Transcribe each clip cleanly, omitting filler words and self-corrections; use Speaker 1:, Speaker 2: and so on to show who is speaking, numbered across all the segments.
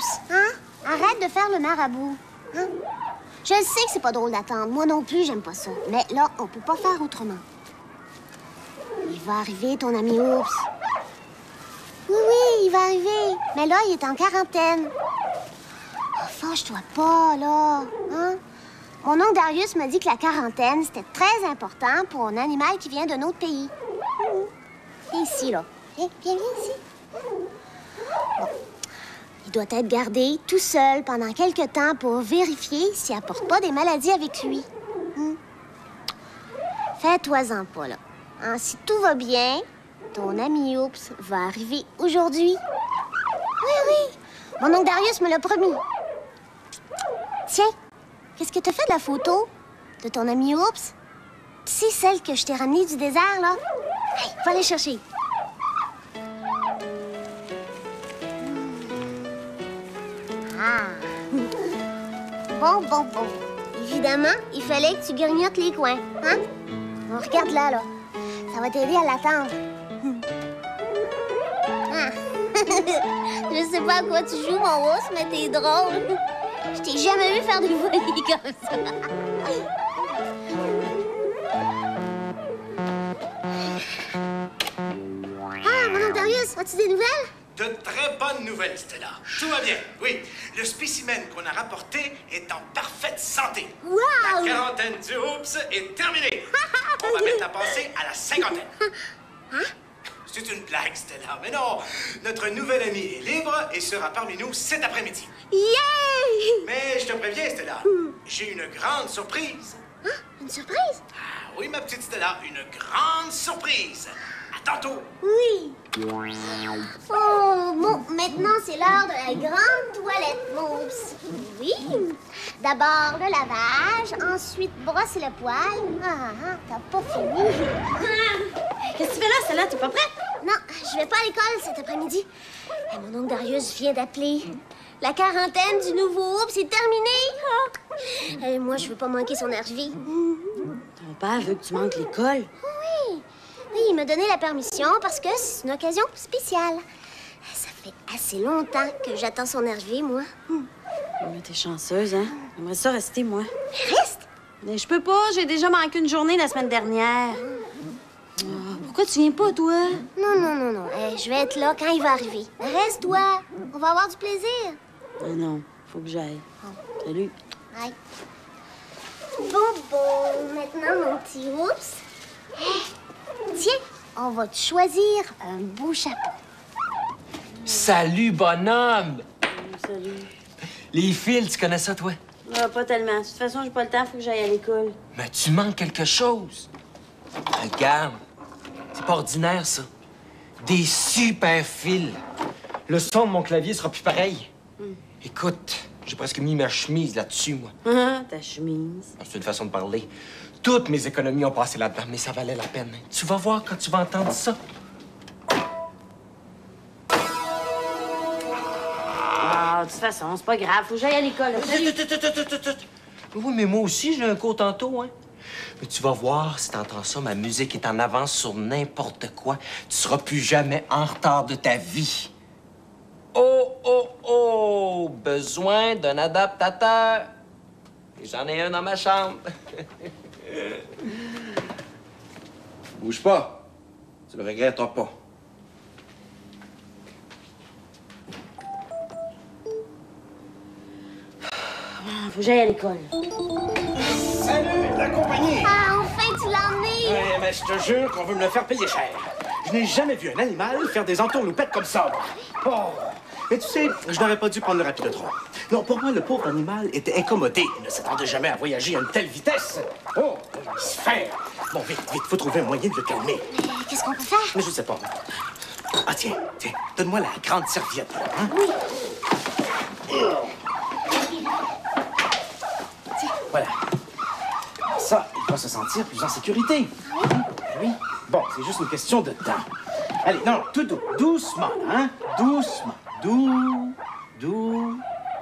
Speaker 1: Oups, hein? Arrête de faire le marabout. Hein? Je sais que c'est pas drôle d'attendre. Moi non plus, j'aime pas ça. Mais là, on peut pas faire autrement. Il va arriver, ton ami Oups. Oui, il va arriver. Mais là, il est en quarantaine. Oh, fâche-toi pas, là. Hein? Mon oncle Darius m'a dit que la quarantaine, c'était très important pour un animal qui vient d'un autre pays. Viens ici, là. Viens ici. Bon. Il doit être gardé tout seul pendant quelque temps pour vérifier s'il apporte pas des maladies avec lui. Fais-toi-en pas, là. Hein, si tout va bien, ton ami Oups va arriver aujourd'hui. Oui. Mon oncle Darius me l'a promis. Tiens, qu'est-ce que t'as fait de la photo de ton ami Oups? C'est celle que je t'ai ramenée du désert, là? Hey, va aller chercher. Bon. Évidemment, il fallait que tu grignotes les coins, hein? On regarde là. Ça va t'aider à l'attendre. Ah. Je sais pas à quoi tu joues, mon Oups, mais t'es drôle. Je t'ai jamais vu faire des folies comme ça. Ah, mon oncle Darius, as-tu des nouvelles?
Speaker 2: De très bonnes nouvelles, Stella. Tout va bien, oui. Le spécimen qu'on a rapporté est en parfaite santé.
Speaker 1: Wow!
Speaker 2: La quarantaine du Oups est terminée. On va mettre à passer à la cinquantaine.
Speaker 1: Hein?
Speaker 2: C'est une blague, Stella. Mais non, notre nouvel ami est libre et sera parmi nous cet après-midi.
Speaker 1: Yay!
Speaker 2: Mais je te préviens, Stella, j'ai une grande surprise.
Speaker 1: Hein? Une surprise?
Speaker 2: Ah oui, ma petite Stella, une grande surprise. À tantôt.
Speaker 1: Oui. Oh, bon, maintenant c'est l'heure de la grande toilette, mon Oups. Oui. D'abord le lavage, ensuite brosser le poil. T'as pas fini.
Speaker 3: Qu'est-ce que tu fais là, Stella? T'es pas prête?
Speaker 1: Non, je vais pas à l'école cet après-midi. Mon oncle Darius vient d'appeler. La quarantaine du nouveau Oups est terminée. Moi, je veux pas manquer son arrivée.
Speaker 3: Ton père veut que tu manques l'école.
Speaker 1: Oui, il m'a donné la permission parce que c'est une occasion spéciale. Ça fait assez longtemps que j'attends son arrivée, moi.
Speaker 3: Mais t'es chanceuse, hein? J'aimerais ça rester, moi.
Speaker 1: Reste!
Speaker 3: Mais je peux pas, j'ai déjà manqué une journée la semaine dernière. Pourquoi tu viens pas, toi?
Speaker 1: Non. Je vais être là quand il va arriver. Reste-toi. On va avoir du plaisir.
Speaker 3: Non, faut que j'aille. Salut.
Speaker 1: Bye. Bon, maintenant, mon petit Oups. Tiens, on va te choisir un beau chapeau.
Speaker 4: Salut, bonhomme!
Speaker 3: Salut.
Speaker 4: Les fils, tu connais ça, toi?
Speaker 3: Pas tellement. De toute façon, j'ai pas le temps, faut que j'aille à l'école.
Speaker 4: Mais tu manques quelque chose. Regarde, c'est pas ordinaire, ça. Des super fils. Le son de mon clavier sera plus pareil. Écoute, j'ai presque mis ma chemise là-dessus, moi.
Speaker 3: Ta chemise.
Speaker 4: C'est une façon de parler. Toutes mes économies ont passé là-dedans, mais ça valait la peine. Tu vas voir quand tu vas entendre ça.
Speaker 3: De toute façon, c'est pas grave, faut que j'aille à l'école.
Speaker 4: Oui, mais moi aussi, j'ai un cours tantôt, hein. Mais tu vas voir, si t'entends ça, ma musique est en avance sur n'importe quoi. Tu seras plus jamais en retard de ta vie. Oh! Besoin d'un adaptateur. Et j'en ai un dans ma chambre.
Speaker 2: Bouge pas. Tu le regretteras pas.
Speaker 3: Faut que j'aille à l'école.
Speaker 2: Salut, la compagnie!
Speaker 1: Ah, enfin, tu l'as emmené!
Speaker 2: Ouais, mais je te jure qu'on veut me le faire payer cher. Je n'ai jamais vu un animal faire des entourloupettes comme ça. Oh! Mais tu sais, je n'aurais pas dû prendre le rapidotron. Non, pour moi, le pauvre animal était incommodé. Il ne s'attendait jamais à voyager à une telle vitesse. Oh, il se fait. Bon, vite, faut trouver un moyen de le calmer.
Speaker 1: Mais qu'est-ce qu'on peut faire?
Speaker 2: Mais je sais pas. Ah, tiens, donne-moi la grande serviette, là, hein?
Speaker 1: Oui.
Speaker 2: Tiens, voilà. Ça, il va se sentir plus en sécurité. Oui? Bon, c'est juste une question de temps. Allez, non, tout doux. Doucement, hein? Doucement. Doux. Bon,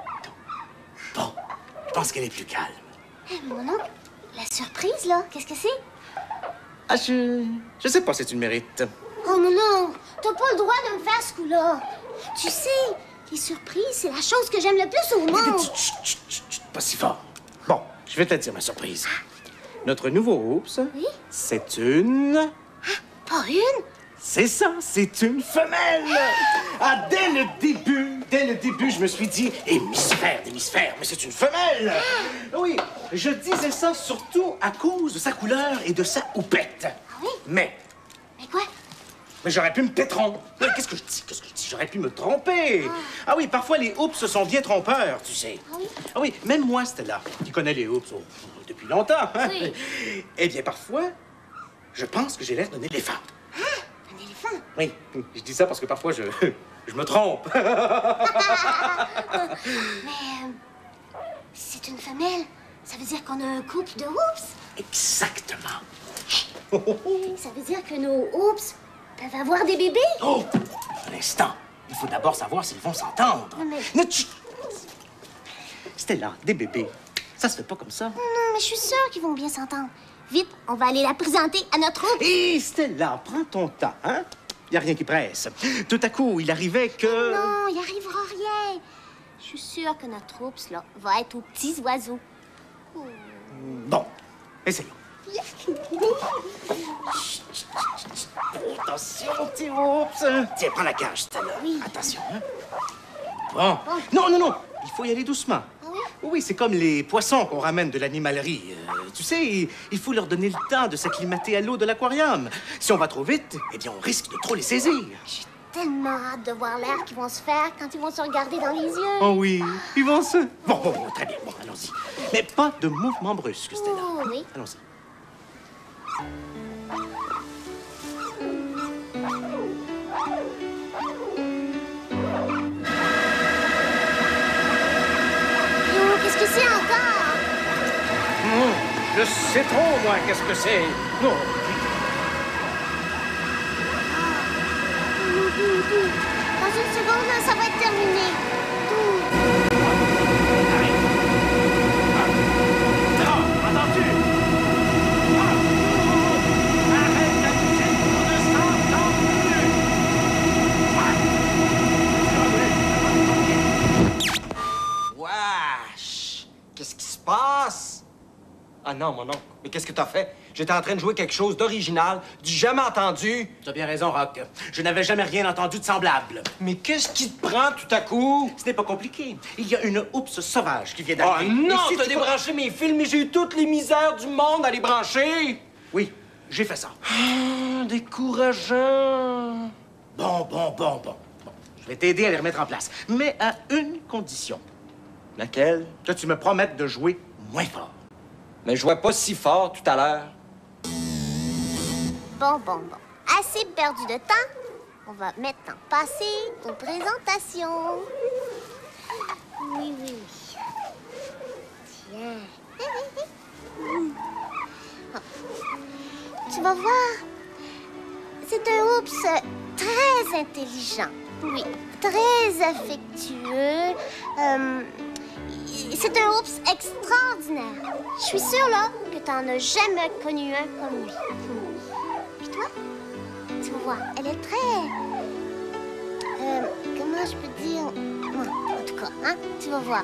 Speaker 2: je pense qu'elle est plus calme.
Speaker 1: Mon oncle, la surprise, là, qu'est-ce que c'est?
Speaker 2: Ah, je sais pas si tu le mérites.
Speaker 1: Oh, mais non, t'as pas le droit de me faire ce coup-là. Tu sais, Les surprises, c'est la chose que j'aime le plus au monde.
Speaker 2: Chut, chut, chut, chut, pas si fort. Bon, je vais te dire ma surprise. Notre nouveau Oops,
Speaker 1: Oui?
Speaker 2: c'est une...
Speaker 1: Pas une?
Speaker 2: C'est ça, c'est une femelle! Ah, dès le début, je me suis dit, hémisphère d'hémisphère, mais c'est une femelle! Oui, je disais ça surtout à cause de sa couleur et de sa houppette.
Speaker 1: Ah oui?
Speaker 2: Mais
Speaker 1: quoi?
Speaker 2: j'aurais pu me pétron. Qu'est-ce que je dis? J'aurais pu me tromper. Ah oui, parfois les Oops sont bien trompeurs, tu sais.
Speaker 1: Ah oui?
Speaker 2: Ah oui, même moi, Stella, qui connais les Oops depuis longtemps. Hein?
Speaker 1: Oui.
Speaker 2: Eh bien, parfois, je pense que j'ai l'air d'un éléphant.
Speaker 1: Un éléphant?
Speaker 2: Oui, je dis ça parce que parfois, je me trompe.
Speaker 1: Mais c'est une femelle. Ça veut dire qu'on a un couple de Oops.
Speaker 2: Exactement.
Speaker 1: Ça veut dire que nos Oops peuvent avoir des bébés.
Speaker 2: Oh, un instant. Il faut d'abord savoir s'ils vont s'entendre.
Speaker 1: Mais-
Speaker 2: Chut. Stella, des bébés, ça se fait pas comme ça.
Speaker 1: Non, mais je suis sûre qu'ils vont bien s'entendre. Vite, on va aller la présenter à notre Oops.
Speaker 2: Hé, Stella, prends ton temps, hein? Y a rien qui presse. Tout à coup, il arrivait que...
Speaker 1: Non, il arrivera rien. Je suis sûre que notre Oops, là, va être aux petits oiseaux.
Speaker 2: Bon, essayons. Attention, petit Oops. Tiens, prends la cage, Stella.
Speaker 1: Oui.
Speaker 2: Attention, hein? Bon. Non, non, non. Il faut y aller doucement.
Speaker 1: Ah oui?
Speaker 2: Oui, c'est comme les poissons qu'on ramène de l'animalerie. Tu sais, il faut leur donner le temps de s'acclimater à l'eau de l'aquarium. Si on va trop vite, eh bien, on risque de trop les saisir.
Speaker 1: J'ai tellement hâte de voir l'air qu'ils vont se faire quand ils vont se regarder dans les yeux.
Speaker 2: Oh oui, ils vont se... Bon, très bien. Bon, allons-y. Mais pas de mouvement brusque, Stella.
Speaker 1: Oh, oui.
Speaker 2: Allons-y.
Speaker 1: Oh, qu'est-ce que c'est encore?
Speaker 2: Je sais trop, moi, qu'est-ce que c'est. Non.
Speaker 1: Dans une seconde, là, ça va être terminé.
Speaker 2: Non, entends-tu? Arrête de bouger pour de
Speaker 4: Wesh! Qu'est-ce qui se passe? Ah non, mon oncle. Mais qu'est-ce que t'as fait? J'étais en train de jouer quelque chose d'original, du jamais entendu.
Speaker 2: Tu as bien raison, Rock. Je n'avais jamais rien entendu de semblable.
Speaker 4: Mais qu'est-ce qui te prend tout à coup?
Speaker 2: Ce n'est pas compliqué. Il y a une Oops sauvage qui vient
Speaker 4: Ah
Speaker 2: d'arriver.
Speaker 4: non,
Speaker 2: Et si
Speaker 4: t'as
Speaker 2: tu-
Speaker 4: débranché mes fils, mais j'ai eu toutes les misères du monde à les brancher.
Speaker 2: Oui, j'ai fait ça.
Speaker 4: Décourageant.
Speaker 2: Bon. Je vais t'aider à les remettre en place. Mais à une condition.
Speaker 4: Laquelle?
Speaker 2: Que tu me promettes de jouer moins fort.
Speaker 4: Mais je jouais pas si fort tout à l'heure.
Speaker 1: Bon. Assez perdu de temps. On va maintenant passer aux présentations. Oui. Tiens. Tu vas voir. C'est un Oops très intelligent. Oui, très affectueux. C'est un Oops extraordinaire. Je suis sûre, là, que t'en as jamais connu un comme lui. Puis toi, tu vas voir, elle est très... comment je peux dire... En tout cas, hein, tu vas voir.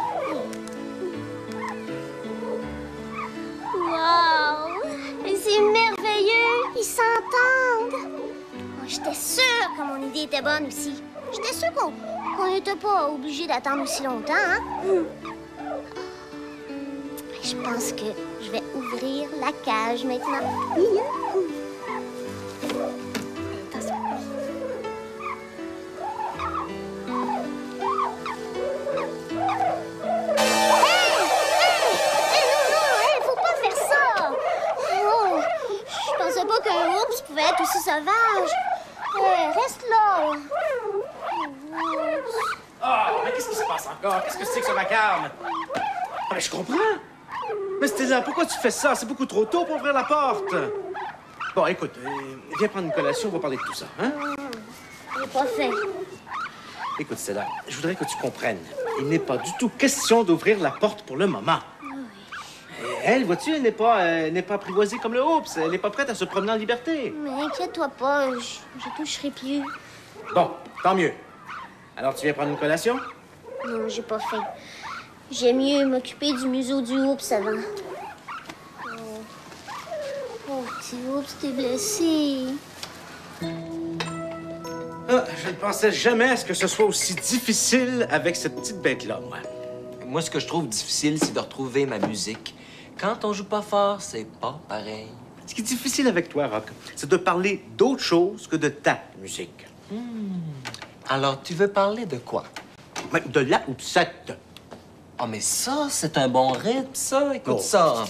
Speaker 1: Wow! C'est merveilleux! Ils s'entendent! Oh, j'étais sûre que mon idée était bonne aussi. J'étais sûre qu'on n'était pas obligé d'attendre aussi longtemps, hein? Je pense que je vais ouvrir la cage maintenant. Attention. Hey, faut pas faire ça! Oh, je pensais pas qu'un Oops pouvait être aussi sauvage. Reste là.
Speaker 2: Oh, mais qu'est-ce qui se passe encore? Qu'est-ce que c'est que ce vacarme? Ah, mais je comprends. Mais Stella, pourquoi tu fais ça? C'est beaucoup trop tôt pour ouvrir la porte. Bon, écoute, viens prendre une collation, on va parler de tout ça, hein?
Speaker 1: J'ai pas fait.
Speaker 2: Écoute, Stella, je voudrais que tu comprennes. Il n'est pas du tout question d'ouvrir la porte pour le moment. Elle, vois-tu, elle n'est pas apprivoisée comme le Oops. Elle n'est pas prête à se promener en liberté.
Speaker 1: Mais inquiète-toi pas, je toucherai plus.
Speaker 2: Bon, tant mieux. Alors, tu viens prendre une collation?
Speaker 1: Non, j'ai pas faim. J'aime mieux m'occuper du museau du Oups avant. Oh, petit Oups, t'es blessé.
Speaker 2: Ah, je ne pensais jamais à ce que ce soit aussi difficile avec cette petite bête-là, moi.
Speaker 4: Moi, ce que je trouve difficile, c'est de retrouver ma musique. Quand on joue pas fort, c'est pas pareil.
Speaker 2: Ce qui est difficile avec toi, Rock, c'est de parler d'autre chose que de ta musique.
Speaker 4: Alors, tu veux parler de quoi?
Speaker 2: Mais de la houpsette.
Speaker 4: Ah, mais ça, c'est un bon rythme, ça. Écoute
Speaker 2: Oh.
Speaker 4: ça.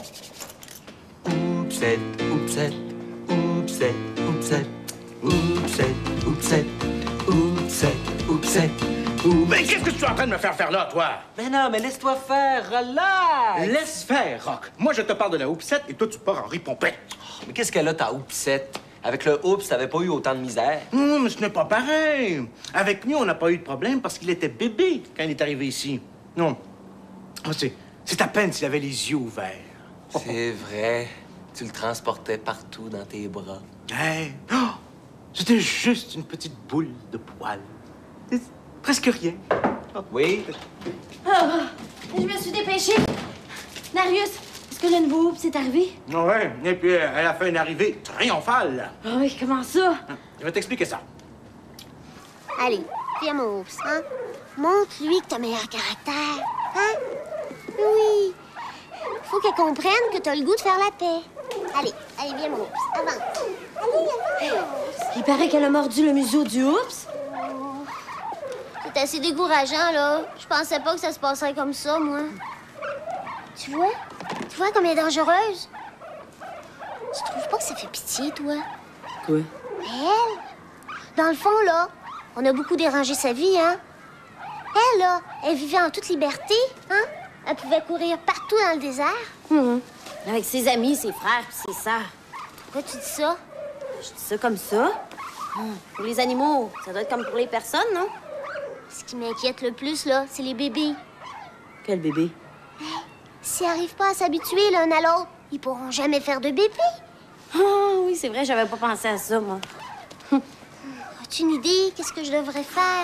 Speaker 4: Oupsette, oupsette, oupsette, oupsette, oupsette, oupsette, oupsette, oupsette,
Speaker 2: Mais qu'est-ce que tu es en train de me faire là, toi?
Speaker 4: Mais non, mais laisse-toi faire, relax!
Speaker 2: Laisse faire, Rock. Moi, je te parle de la houpsette et toi, tu pars en ripompette.
Speaker 4: Mais qu'est-ce qu'elle a, ta houpsette? Avec le oups, t'avais pas eu autant de misère.
Speaker 2: Non, mais ce n'est pas pareil. Avec lui, on n'a pas eu de problème parce qu'il était bébé quand il est arrivé ici. Non. Oh, c'est à peine s'il avait les yeux ouverts.
Speaker 4: C'est vrai. Tu le transportais partout dans tes bras.
Speaker 2: Hey. Oh, c'était juste une petite boule de poils. C'est presque rien.
Speaker 4: Oui?
Speaker 3: Je me suis dépêchée. Darius, est-ce que le nouveau Oups est arrivé?
Speaker 2: Ouais, et puis elle a fait une arrivée triomphale.
Speaker 3: Ah oui, comment ça?
Speaker 2: Je vais t'expliquer ça.
Speaker 1: Allez, viens, mon Oups, hein? Montre-lui que t'as meilleur caractère, hein? Oui. Faut qu'elle comprenne que t'as le goût de faire la paix. Allez, viens, mon Oups, avance. Allez, avance.
Speaker 3: Il paraît qu'elle a mordu le museau du Oups.
Speaker 1: C'est assez décourageant, là. Je pensais pas que ça se passerait comme ça, moi. Tu vois? Tu vois comme elle est dangereuse? Tu trouves pas que ça fait pitié, toi?
Speaker 3: Quoi?
Speaker 1: Elle? Dans le fond, là, on a beaucoup dérangé sa vie, hein? Elle, là, elle vivait en toute liberté, hein? Elle pouvait courir partout dans le désert.
Speaker 3: Avec ses amis, ses frères et ses sœurs.
Speaker 1: Pourquoi tu dis ça?
Speaker 3: Je dis ça comme ça. Pour les animaux, ça doit être comme pour les personnes, non?
Speaker 1: Ce qui m'inquiète le plus, là, c'est les bébés.
Speaker 3: Quel bébé?
Speaker 1: S'ils n'arrivent pas à s'habituer l'un à l'autre, ils pourront jamais faire de bébé.
Speaker 3: Ah oui, c'est vrai, j'avais pas pensé à ça, moi.
Speaker 1: As-tu une idée? Qu'est-ce que je devrais faire?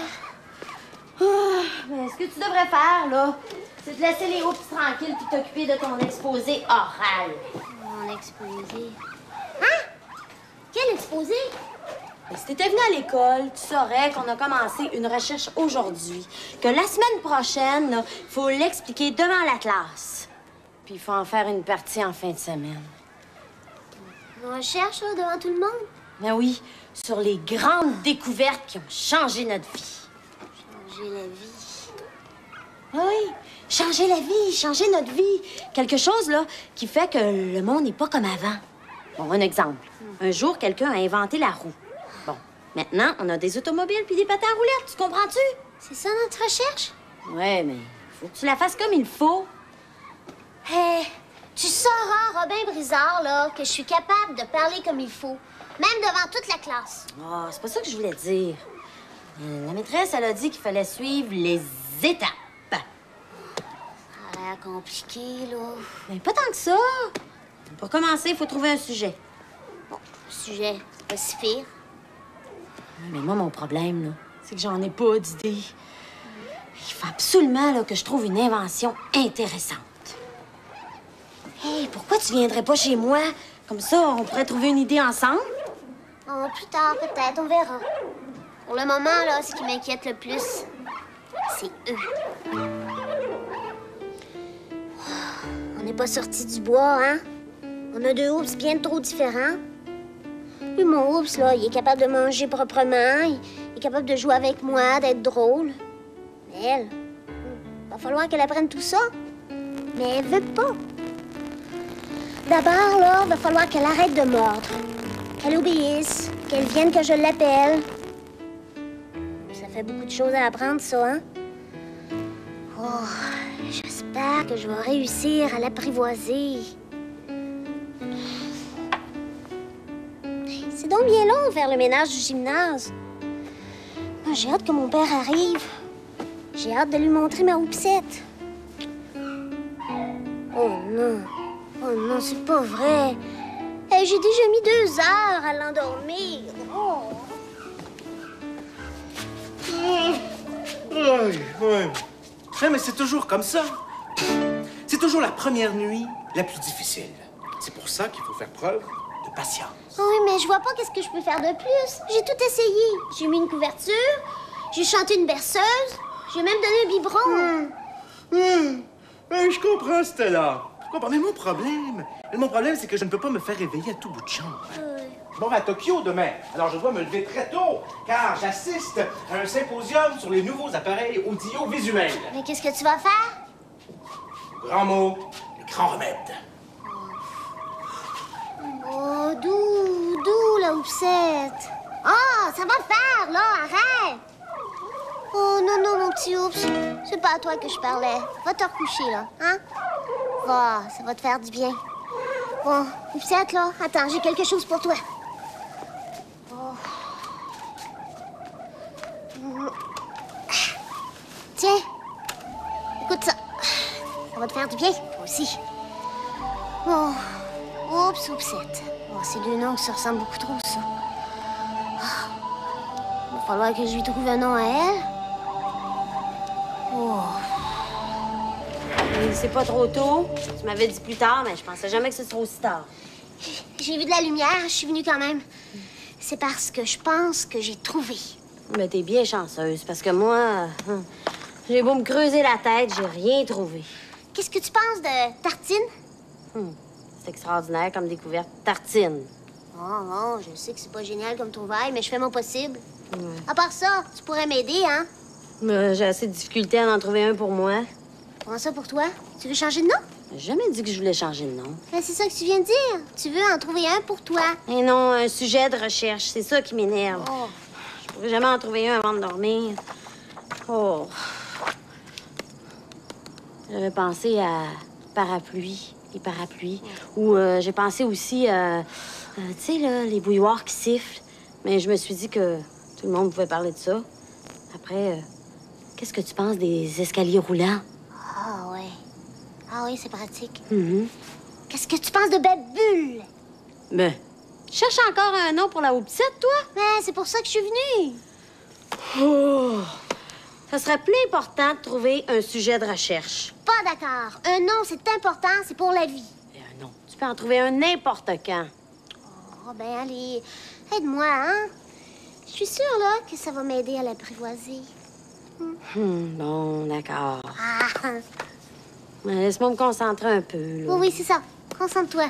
Speaker 3: Mais ce que tu devrais faire, là, c'est de laisser les Oups tranquilles puis t'occuper de ton exposé oral.
Speaker 1: Mon exposé. Hein? Quel exposé?
Speaker 3: Et si t'étais venu à l'école, tu saurais qu'on a commencé une recherche aujourd'hui. Que la semaine prochaine, il faut l'expliquer devant la classe. Puis il faut en faire une partie en fin de semaine.
Speaker 1: Une recherche, là, devant tout le monde?
Speaker 3: Mais oui, sur les grandes découvertes qui ont changé notre vie.
Speaker 1: Changer la vie.
Speaker 3: Oui, changer la vie, changer notre vie. Quelque chose, là, qui fait que le monde n'est pas comme avant. Bon, un exemple. Un jour, quelqu'un a inventé la roue. Bon, maintenant, on a des automobiles puis des patins à roulettes, tu comprends-tu?
Speaker 1: C'est ça notre recherche?
Speaker 3: Ouais, mais faut que tu la fasses comme il faut.
Speaker 1: Hé, tu sauras, Robin Brizard, là, que je suis capable de parler comme il faut. Même devant toute la classe.
Speaker 3: Ah, c'est pas ça que je voulais dire. La maîtresse, elle a dit qu'il fallait suivre les étapes.
Speaker 1: Ça a l'air compliqué, là.
Speaker 3: Mais pas tant que ça. Pour commencer, il faut trouver un sujet.
Speaker 1: Bon, sujet, c'est pas si pire.
Speaker 3: Mais moi, mon problème, là, c'est que j'en ai pas d'idée. Il faut absolument là, que je trouve une invention intéressante. Hey, pourquoi tu viendrais pas chez moi? Comme ça, on pourrait trouver une idée ensemble.
Speaker 1: Oh, plus tard, peut-être, on verra. Pour le moment, là, ce qui m'inquiète le plus, c'est eux. On n'est pas sortis du bois, hein? On a deux Oups bien trop différents. Lui, mon Oups, là, il est capable de manger proprement, il est capable de jouer avec moi, d'être drôle. Mais elle, va falloir qu'elle apprenne tout ça. Mais elle veut pas. D'abord, là, va falloir qu'elle arrête de mordre. Qu'elle obéisse, qu'elle vienne que je l'appelle. Ça fait beaucoup de choses à apprendre, ça, hein? Oh, j'espère que je vais réussir à l'apprivoiser. C'est donc bien long faire le ménage du gymnase. Ah, j'ai hâte que mon père arrive. J'ai hâte de lui montrer ma houpsette. Oh non. Oh non, c'est pas vrai. J'ai déjà mis 2 heures à l'endormir. Oh.
Speaker 2: Ouais. Ouais, mais c'est toujours comme ça. C'est toujours la première nuit la plus difficile. C'est pour ça qu'il faut faire preuve de patience.
Speaker 1: Oui, mais je vois pas qu'est-ce que je peux faire de plus. J'ai tout essayé. J'ai mis une couverture, j'ai chanté une berceuse, j'ai même donné un biberon.
Speaker 2: Je comprends, Stella. Je comprends. Mais mon problème, c'est que je ne peux pas me faire réveiller à tout bout de champ. Je m'en vais à Tokyo demain. Alors, je dois me lever très tôt, car j'assiste à un symposium sur les nouveaux appareils audiovisuels.
Speaker 1: Mais qu'est-ce que tu vas faire?
Speaker 2: Grand mot, le grand remède.
Speaker 1: Oh, doux, la houpsette. Ah, ça va faire, là, arrête. Oh, non, mon petit oups. C'est pas à toi que je parlais. Va te recoucher, là, hein? Va, ça va te faire du bien. Bon, houpsette, là, attends, j'ai quelque chose pour toi. Oh. Tiens, écoute ça. Ça va te faire du bien, toi aussi. Bon, oups, houpsette. Oh, ces deux noms qui se ressemblent beaucoup trop, ça. Il va falloir que je lui trouve un nom à elle. Oh.
Speaker 3: C'est pas trop tôt. Tu m'avais dit plus tard, mais je pensais jamais que ce serait aussi tard.
Speaker 1: J'ai vu de la lumière, je suis venue quand même. C'est parce que je pense que j'ai trouvé.
Speaker 3: Mais t'es bien chanceuse, parce que moi, j'ai beau me creuser la tête, j'ai rien trouvé.
Speaker 1: Qu'est-ce que tu penses de tartine?
Speaker 3: C'est extraordinaire comme découverte. Tartine.
Speaker 1: Oh, je sais que c'est pas génial comme trouvaille, mais je fais mon possible. À part ça, tu pourrais m'aider, hein?
Speaker 3: J'ai assez de difficultés à en trouver un pour moi.
Speaker 1: Comment ça pour toi? Tu veux changer de nom?
Speaker 3: J'ai jamais dit que je voulais changer de nom.
Speaker 1: Ben, c'est ça que tu viens de dire. Tu veux en trouver un pour toi.
Speaker 3: Et non, un sujet de recherche. C'est ça qui m'énerve.
Speaker 1: Oh.
Speaker 3: Je pourrais jamais en trouver un avant de dormir. Oh. J'avais pensé à parapluie, les parapluies. Ou j'ai pensé aussi à, tu sais, là, les bouilloires qui sifflent. Mais je me suis dit que tout le monde pouvait parler de ça. Après, qu'est-ce que tu penses des escaliers roulants?
Speaker 1: Ah, ouais. Ah oui, c'est pratique.
Speaker 3: Mm-hmm.
Speaker 1: Qu'est-ce que tu penses de Belle Bulle?
Speaker 3: Ben, tu cherches encore un nom pour la houpsette, toi?
Speaker 1: Ben, c'est pour ça que je suis venue.
Speaker 3: Oh. Ça serait plus important de trouver un sujet de recherche.
Speaker 1: Pas d'accord. Un nom, c'est important, c'est pour la vie.
Speaker 3: Et un nom, tu peux en trouver un n'importe quand.
Speaker 1: Oh, ben, allez, aide-moi, hein? Je suis sûre, là, que ça va m'aider à l'apprivoiser.
Speaker 3: Bon, d'accord.
Speaker 1: Ah,
Speaker 3: Mais laisse-moi me concentrer un peu, là.
Speaker 1: oui, c'est ça. Concentre-toi.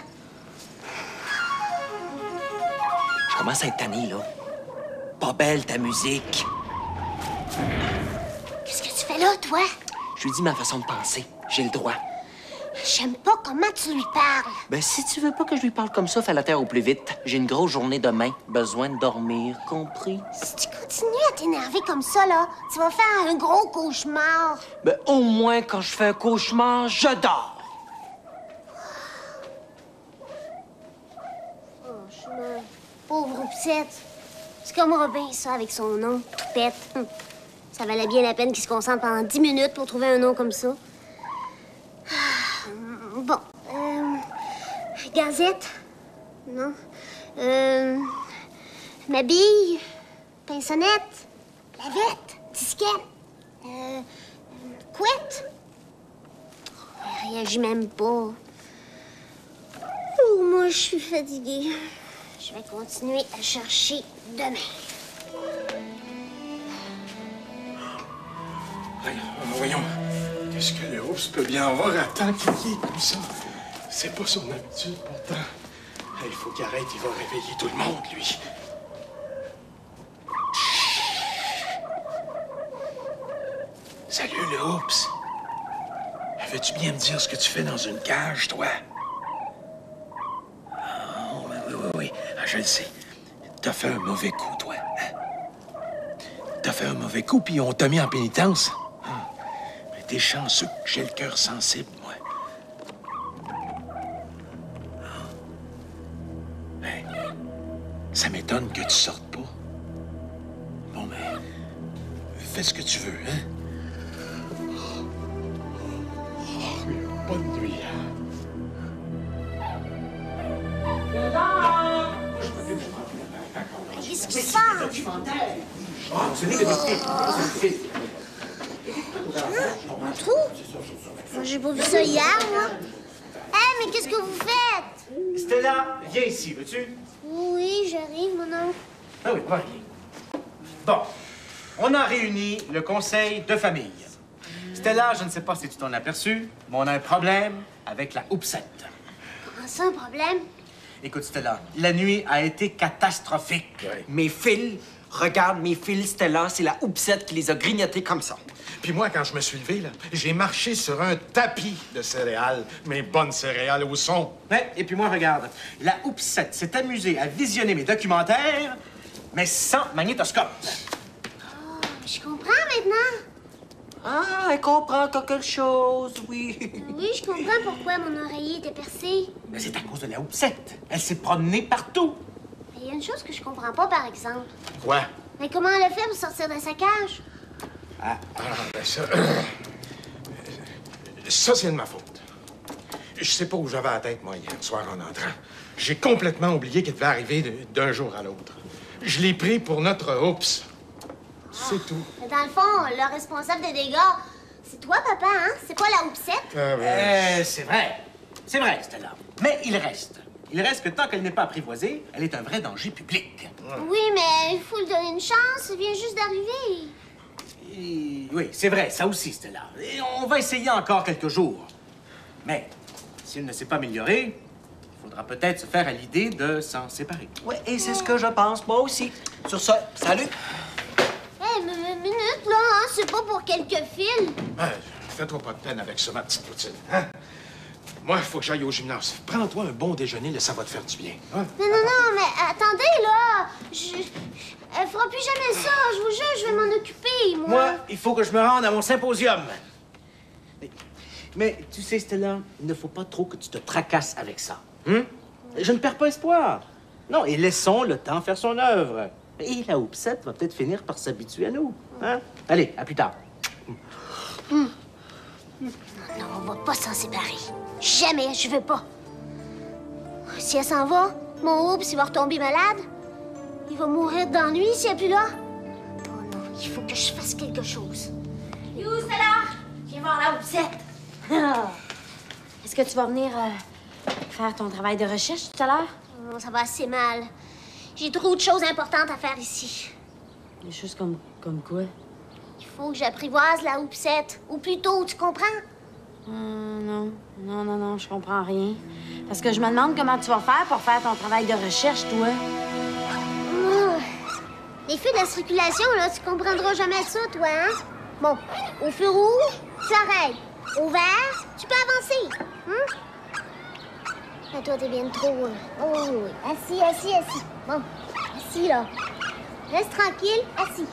Speaker 4: Je commence à être tanné, là. Pas belle, ta musique.
Speaker 1: Qu'est-ce que tu fais là, toi?
Speaker 4: Je lui dis ma façon de penser. J'ai le droit.
Speaker 1: J'aime pas comment tu lui parles.
Speaker 4: Ben, si tu veux pas que je lui parle comme ça, fais la terre au plus vite. J'ai une grosse journée demain. Besoin de dormir, compris?
Speaker 1: Si tu continues à t'énerver comme ça, là, tu vas faire un gros cauchemar.
Speaker 4: Ben, au moins, quand je fais un cauchemar, je dors.
Speaker 1: Franchement, pauvre Houpsette. C'est comme Robin, ça, avec son nom, Toupette. Ça valait bien la peine qu'il se concentre pendant 10 minutes pour trouver un nom comme ça. Bon, Gazette? Non. Mabille? Pinsonnette? Lavette? Disquette? Couette? Elle réagit même pas. Oh, moi, je suis fatiguée. Je vais continuer à chercher demain.
Speaker 5: Voyons. Qu'est-ce que le Oups peut bien avoir à tant qu'il est comme ça? C'est pas son habitude, pourtant. Il faut qu'il arrête, il va réveiller tout le monde, lui. Salut, le Oups. Veux-tu bien me dire ce que tu fais dans une cage, toi? Oh, oui. Ah, je le sais. T'as fait un mauvais coup, toi. Hein? T'as fait un mauvais coup, puis on t'a mis en pénitence. Mais t'es chanceux que j'ai le cœur sensible, moi. Ben, ça m'étonne que tu sortes pas. Bon, ben, fais ce que tu veux, hein? Bonne nuit.
Speaker 1: Qu'est-ce qui se passe?
Speaker 2: Ah, ce n'est que des
Speaker 1: Un trou? Moi, j'ai pas vu ça hier, moi. Hé, mais qu'est-ce que vous faites?
Speaker 2: Stella, viens ici, veux-tu?
Speaker 1: Oui, j'arrive, mon oncle.
Speaker 2: Ah oui, va, viens. Bon, on a réuni le conseil de famille. Stella, je ne sais pas si tu t'en as aperçu, mais on a un problème avec la houppette.
Speaker 1: Comment ça, un problème?
Speaker 2: Écoute, Stella, la nuit a été catastrophique.
Speaker 5: Ouais.
Speaker 4: Mes fils, regarde mes fils, Stella, c'est la houppette qui les a grignotés comme ça.
Speaker 5: Puis moi, quand je me suis levé, là, j'ai marché sur un tapis de céréales. Mes bonnes céréales au son.
Speaker 2: Ouais, et puis moi, regarde, la houppette s'est amusée à visionner mes documentaires, mais sans magnétoscope.
Speaker 1: Oh, je comprends maintenant.
Speaker 4: Ah, elle comprend quelque chose, oui.
Speaker 1: Oui, je comprends pourquoi mon oreiller était percé.
Speaker 2: Mais c'est à cause de la houppette. Elle s'est promenée partout.
Speaker 1: Mais il y a une chose que je comprends pas, par exemple.
Speaker 5: Quoi?
Speaker 1: Mais comment elle a fait pour sortir de sa cage?
Speaker 5: Ah, ben ça... ça, c'est de ma faute. Je sais pas où j'avais la tête, moi, hier soir, en entrant. J'ai complètement oublié qu'il devait arriver d'un jour à l'autre. Je l'ai pris pour notre oups. C'est tout.
Speaker 1: Mais dans le fond, le responsable des dégâts, c'est toi, papa, hein? C'est pas la houppette?
Speaker 2: C'est vrai. C'est vrai, Stella. Mais il reste que tant qu'elle n'est pas apprivoisée, elle est un vrai danger public.
Speaker 1: Oui, mais il faut lui donner une chance. Il vient juste d'arriver.
Speaker 2: Et oui, c'est vrai, ça aussi, Stella. Et on va essayer encore quelques jours. Mais si elle ne s'est pas améliorée, il faudra peut-être se faire à l'idée de s'en séparer.
Speaker 4: Oui, et c'est ce que je pense, moi aussi. Sur ça, salut.
Speaker 1: Hé, minute, là, hein? C'est pas pour quelques fils.
Speaker 5: Fais-toi pas de peine avec ça, ma petite poutine. Hein? Moi, il faut que j'aille au gymnase. Prends-toi un bon déjeuner, là, ça va te faire du bien. Hein?
Speaker 1: Non, mais attendez, là. Elle fera plus jamais ça. Je vous jure, je vais m'en occuper, moi.
Speaker 2: Moi, il faut que je me rende à mon symposium. Mais tu sais, Stella, il ne faut pas trop que tu te tracasses avec ça. Je ne perds pas espoir. Non, et laissons le temps faire son œuvre. Et la houppette va peut-être finir par s'habituer à nous. Hein? Allez, à plus tard.
Speaker 1: Non, on va pas s'en séparer. Jamais, je veux pas. Si elle s'en va, mon oups, il va retomber malade. Il va mourir d'ennui si elle est plus là. Oh non, il faut que je fasse quelque chose.
Speaker 3: You, Stella! Viens voir la houppette. Est-ce que tu vas venir faire ton travail de recherche tout à l'heure?
Speaker 1: Oh, ça va assez mal. J'ai trop de choses importantes à faire ici.
Speaker 3: Des choses comme quoi?
Speaker 1: Il faut que j'apprivoise la houppette. Ou plutôt, tu comprends?
Speaker 3: Non, je comprends rien. Parce que je me demande comment tu vas faire pour faire ton travail de recherche, toi.
Speaker 1: Les feux de la circulation, là, tu comprendras jamais ça, toi, hein? Bon, au feu rouge, tu arrêtes. Au vert, tu peux avancer. Mais toi, t'es bien trop... Oh, oui. Assis. Bon, assis, là. Reste tranquille, assis.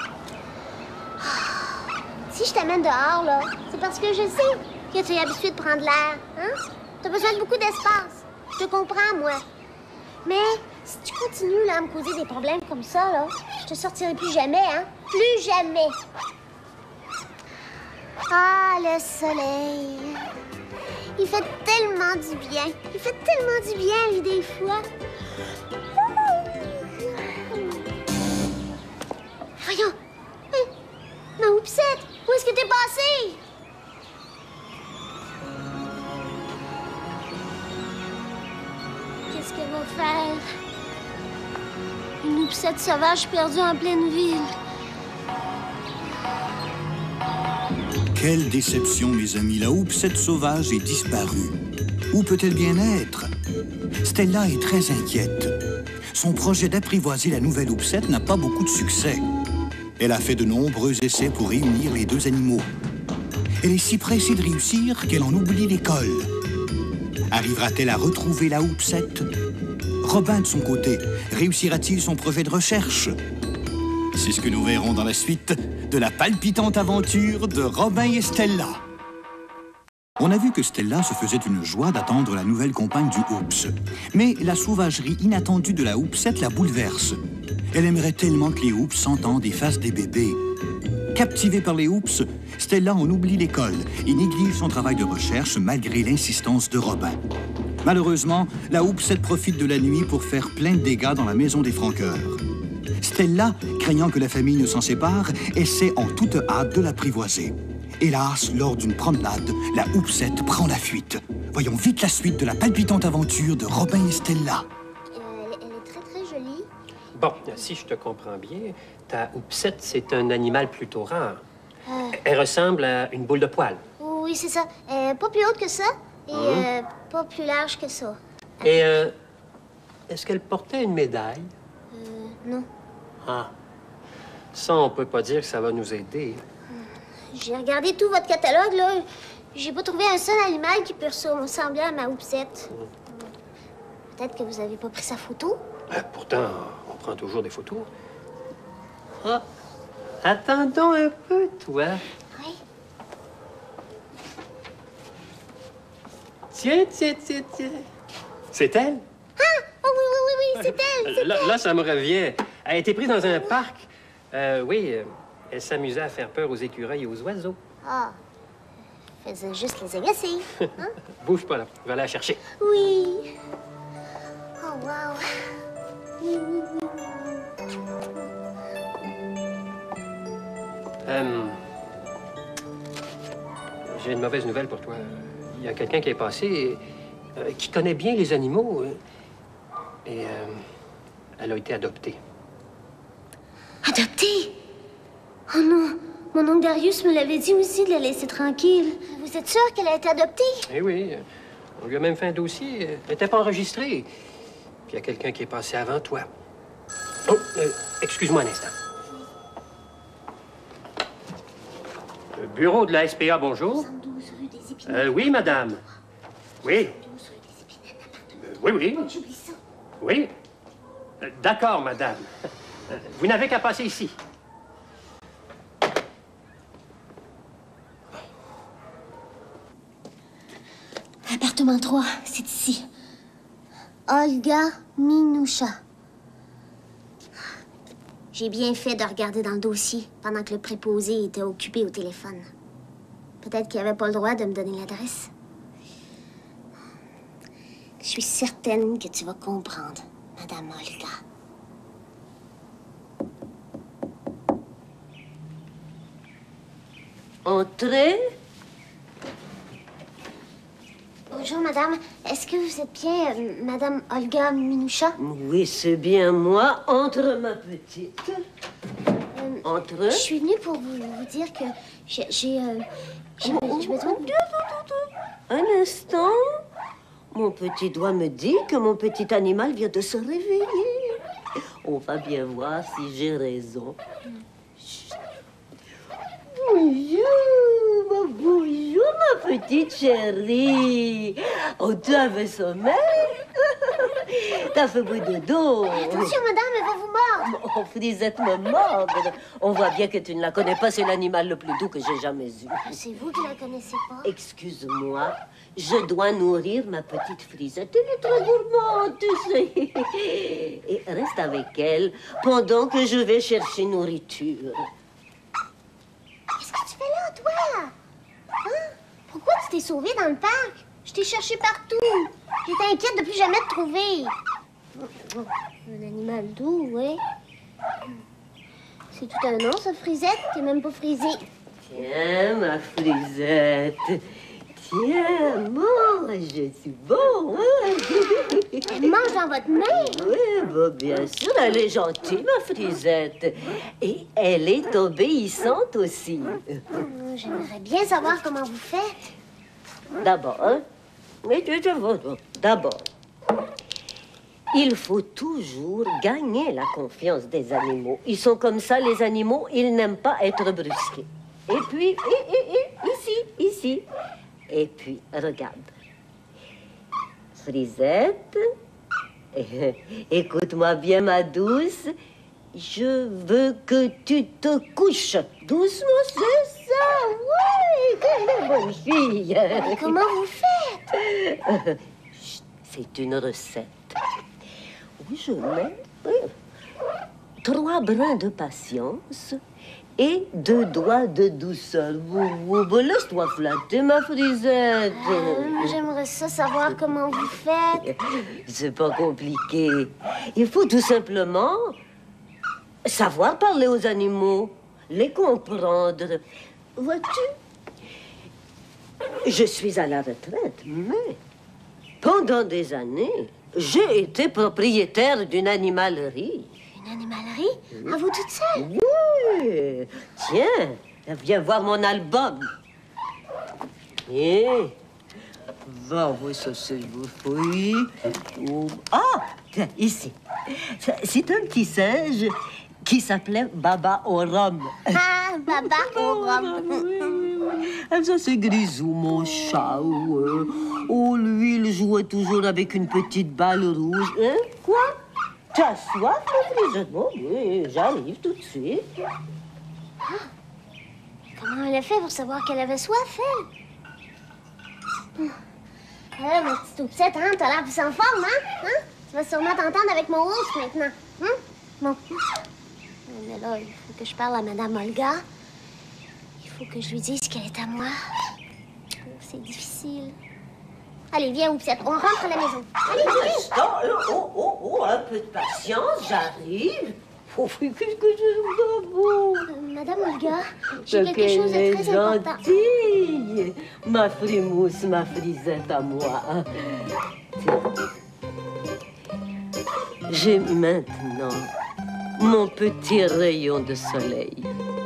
Speaker 1: Si je t'amène dehors, là, c'est parce que je sais que tu es habitué de prendre l'air, hein? T'as besoin de beaucoup d'espace. Je te comprends, moi. Mais si tu continues, là, à me causer des problèmes comme ça, là, je te sortirai plus jamais, hein? Plus jamais. Ah, le soleil. Il fait tellement du bien. Il fait tellement du bien, lui, des fois. Voyons. Ma houppette, où est-ce que t'es passée? Qu'est-ce qu'elle va faire? Une houppette sauvage perdue en pleine ville.
Speaker 6: Quelle déception, mes amis. La houppette sauvage est disparue. Où peut-elle bien être? Stella est très inquiète. Son projet d'apprivoiser la nouvelle houppette n'a pas beaucoup de succès. Elle a fait de nombreux essais pour réunir les deux animaux. Elle est si pressée de réussir qu'elle en oublie l'école. Arrivera-t-elle à retrouver la houppette? Robin, de son côté, réussira-t-il son projet de recherche? C'est ce que nous verrons dans la suite de la palpitante aventure de Robin et Stella. On a vu que Stella se faisait une joie d'attendre la nouvelle compagne du Oups. Mais la sauvagerie inattendue de la houppette la bouleverse. Elle aimerait tellement que les Oups s'entendent et fassent des bébés. Captivée par les Oups, Stella en oublie l'école et néglige son travail de recherche malgré l'insistance de Robin. Malheureusement, la houppette profite de la nuit pour faire plein de dégâts dans la maison des Franqueurs. Stella, craignant que la famille ne s'en sépare, essaie en toute hâte de l'apprivoiser. Hélas, lors d'une promenade, la houppette prend la fuite. Voyons vite la suite de la palpitante aventure de Robin et Stella.
Speaker 1: Elle est très, très jolie.
Speaker 7: Bon, si je te comprends bien, ta houppette, c'est un animal plutôt rare. Elle ressemble à une boule de poil.
Speaker 1: Oui, c'est ça. Pas plus haute que ça et pas plus large que ça.
Speaker 7: Et est-ce qu'elle portait une médaille?
Speaker 1: Non.
Speaker 7: Ah. Ça, on peut pas dire que ça va nous aider.
Speaker 1: J'ai regardé tout votre catalogue, là. J'ai pas trouvé un seul animal qui peut ressembler à ma houppette. Peut-être que vous avez pas pris sa photo?
Speaker 7: Pourtant, on prend toujours des photos. Ah. Attendons un peu, toi.
Speaker 1: Oui.
Speaker 7: Tiens. C'est elle?
Speaker 1: Ah! Oh oui, c'est elle! C'est
Speaker 7: Là, ça me revient. Elle a été prise dans un parc. Oui, elle s'amusait à faire peur aux écureuils et aux oiseaux.
Speaker 1: Ah, elle faisait juste les agacer. Hein?
Speaker 7: Bouge pas, là. Je vais aller la chercher.
Speaker 1: Oui. Oh, wow. Oui.
Speaker 7: J'ai une mauvaise nouvelle pour toi. Il y a quelqu'un qui est passé qui connaît bien les animaux. Et elle a été adoptée.
Speaker 1: Adoptée? Oh non, mon oncle Darius me l'avait dit aussi de la laisser tranquille. Vous êtes sûr qu'elle a été adoptée?
Speaker 7: Eh oui, on lui a même fait un dossier. Elle n'était pas enregistrée. Puis il y a quelqu'un qui est passé avant toi. Oh, excuse-moi un instant. Le bureau de la SPA, bonjour.
Speaker 1: 72 rue des Épinards.
Speaker 7: Oui, madame. Oui.
Speaker 1: 72 rue des Épinards.
Speaker 7: Oui.
Speaker 1: J'oublie ça.
Speaker 7: Oui. D'accord, madame. Vous n'avez qu'à passer ici.
Speaker 1: Appartement 3, c'est ici. Olga Minoucha. J'ai bien fait de regarder dans le dossier pendant que le préposé était occupé au téléphone. Peut-être qu'il n'avait pas le droit de me donner l'adresse. Je suis certaine que tu vas comprendre, Madame Olga.
Speaker 8: Entrez.
Speaker 1: Bonjour, madame. Est-ce que vous êtes bien Madame Olga Minoucha?
Speaker 8: Oui, c'est bien moi. Entre, ma petite. Entre.
Speaker 1: Je suis venue pour vous dire que je me demande...
Speaker 8: Un instant. Mon petit doigt me dit que mon petit animal vient de se réveiller. On va bien voir si j'ai raison. Chut. Bonjour, ma petite chérie. Oh, tu avais sommeil? T'as fait beau dodo.
Speaker 1: Attention, madame, elle va vous mordre.
Speaker 8: Oh, Frisette me mordre. On voit bien que tu ne la connais pas. C'est l'animal le plus doux que j'ai jamais eu.
Speaker 1: C'est vous qui la connaissez pas?
Speaker 8: Excuse-moi, je dois nourrir ma petite Frisette. Elle est très gourmande, tu sais. Et reste avec elle pendant que je vais chercher nourriture.
Speaker 1: Qu'est-ce que tu fais là, toi? Hein? Pourquoi tu t'es sauvée dans le parc? Je t'ai cherché partout. J'étais inquiète de plus jamais te trouver. Un animal doux, oui. C'est tout un nom, ça, Frisette. T'es même pas frisée.
Speaker 8: Tiens, ma Frisette. Tiens, mange, c'est bon, hein?
Speaker 1: Elle mange dans votre main.
Speaker 8: Oui, bah, bien sûr, elle est gentille, ma Frisette. Et elle est obéissante aussi.
Speaker 1: J'aimerais bien savoir comment vous faites.
Speaker 8: D'abord, hein? D'abord, il faut toujours gagner la confiance des animaux. Ils sont comme ça, les animaux, ils n'aiment pas être brusqués. Et puis, ici. Et puis, regarde. Frisette, écoute-moi bien, ma douce. Je veux que tu te couches. Doucement, c'est ça, oui, quelle bonne fille.
Speaker 1: Comment vous faites?
Speaker 8: C'est une recette. Oui, je mets 3 brins de patience et 2 doigts de douceur. Laisse-toi flatter, ma Frisette.
Speaker 1: J'aimerais ça savoir comment vous faites.
Speaker 8: C'est pas compliqué. Il faut tout simplement savoir parler aux animaux, les comprendre. Vois-tu, Je suis à la retraite, mais pendant des années, j'ai été propriétaire d'une animalerie.
Speaker 1: Une animalerie? À vous toute seule?
Speaker 8: Oui. Tiens, viens voir mon album. Et va voir ça, s'il vous plaît. Oh. Ah, tiens, ici. C'est un petit singe qui s'appelait Baba au rhum.
Speaker 1: Ah, Baba au rhum.
Speaker 8: Ça, c'est Grisou, mon chat. Oh, lui, il jouait toujours avec une petite balle rouge. Hein? Quoi? Tu as soif, ma frisette? Bon, oui, j'arrive tout de suite.
Speaker 1: Comment elle a fait pour savoir qu'elle avait soif, elle? Alors, ma petite oupsette, hein? T'as l'air plus en forme, hein? Tu vas sûrement t'entendre avec mon ours maintenant. Bon. Mais là, il faut que je parle à Madame Olga. Il faut que je lui dise qu'elle est à moi. Oh, c'est difficile. Allez, viens, oupsette, on rentre à la maison. Allez, viens!
Speaker 8: Un peu de patience, j'arrive. Qu'est-ce que je vous
Speaker 1: Madame Olga, j'ai quelque chose de très important.
Speaker 8: Gentille, ma frimousse, ma frisette à moi. J'ai maintenant mon petit rayon de soleil.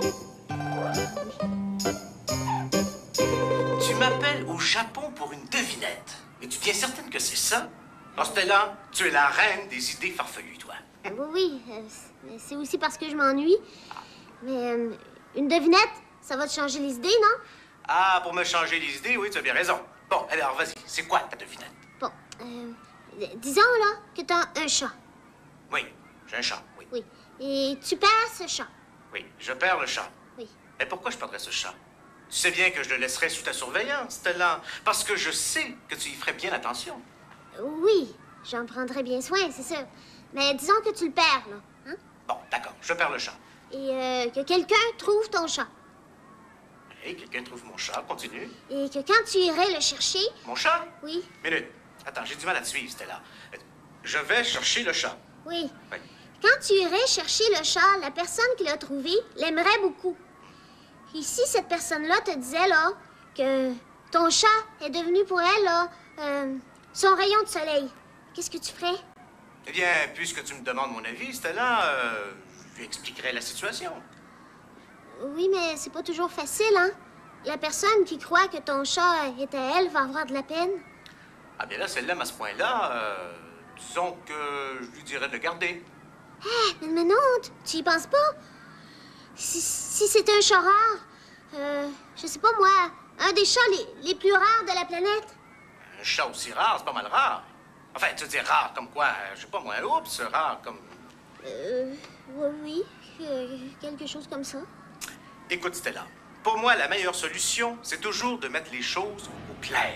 Speaker 2: Tu m'appelles au Japon pour une devinette. Es-tu bien certaine que c'est ça? En Stella, tu es la reine des idées farfelues, toi.
Speaker 1: Oui, mais c'est aussi parce que je m'ennuie. Mais une devinette, ça va te changer les idées, non?
Speaker 2: Ah, pour me changer les idées, oui, tu as bien raison. Bon, alors, vas-y, c'est quoi ta devinette?
Speaker 1: Bon, disons, là, que t'as un chat.
Speaker 2: Oui, j'ai un chat, oui.
Speaker 1: Oui. Et tu perds ce chat.
Speaker 2: Oui, je perds le chat.
Speaker 1: Oui.
Speaker 2: Mais pourquoi je perdrais ce chat? Tu sais bien que je le laisserai sous ta surveillance, Stella, parce que je sais que tu y ferais bien attention.
Speaker 1: Oui, j'en prendrai bien soin, c'est sûr. Mais disons que tu le perds, là. Hein?
Speaker 2: Bon, d'accord, je perds le chat.
Speaker 1: Et que quelqu'un trouve ton chat.
Speaker 2: Hey, quelqu'un trouve mon chat, continue.
Speaker 1: Et que quand tu irais le chercher...
Speaker 2: Mon chat?
Speaker 1: Oui.
Speaker 2: Minute. Attends, j'ai du mal à te suivre, Stella. Je vais chercher le chat.
Speaker 1: Oui.
Speaker 2: Oui.
Speaker 1: Quand tu irais chercher le chat, la personne qui l'a trouvé l'aimerait beaucoup. Et si cette personne-là te disait, là, que ton chat est devenu pour elle, là, son rayon de soleil, qu'est-ce que tu ferais?
Speaker 2: Eh bien, puisque tu me demandes mon avis, Stella, je lui expliquerai la situation.
Speaker 1: Oui, mais c'est pas toujours facile, hein? La personne qui croit que ton chat est à elle va avoir de la peine.
Speaker 2: Ah bien là, si elle l'aime à ce point-là, disons que je lui dirais de le garder.
Speaker 1: Mais non, tu y penses pas? Si c'est un chat rare, je sais pas moi, un des chats les plus rares de la planète.
Speaker 2: Un chat aussi rare, c'est pas mal rare. Enfin, tu veux dire rare comme quoi? Je sais pas moi, oups, rare comme...
Speaker 1: Oui, quelque chose comme ça.
Speaker 2: Écoute, Stella, pour moi, la meilleure solution, c'est toujours de mettre les choses au clair.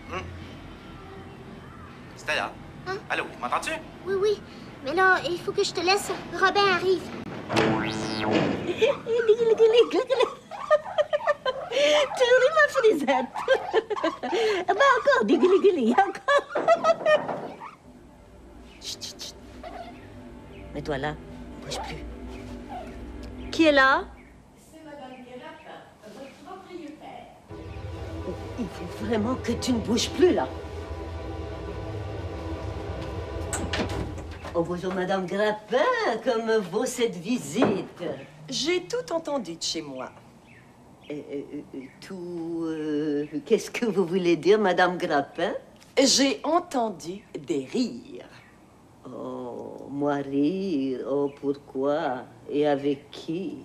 Speaker 2: Stella?
Speaker 1: Hein?
Speaker 2: Allô, m'entends-tu?
Speaker 1: Oui, oui. Mais là, il faut que je te laisse. Robin arrive.
Speaker 8: Tu ris, ma frisette. Ben encore, des glis, encore. Chut, chut, chut. Mets-toi là, ne bouge plus. Qui est là?
Speaker 9: C'est Madame Guérapin, votre propriétaire.
Speaker 8: Il faut vraiment que tu ne bouges plus, là. Oh, bonjour, Madame Grappin. Comme vaut cette visite?
Speaker 10: J'ai tout entendu de chez moi.
Speaker 8: Qu'est-ce que vous voulez dire, Madame Grappin?
Speaker 10: J'ai entendu des rires.
Speaker 8: Oh, moi rire? Oh, pourquoi? Et avec qui?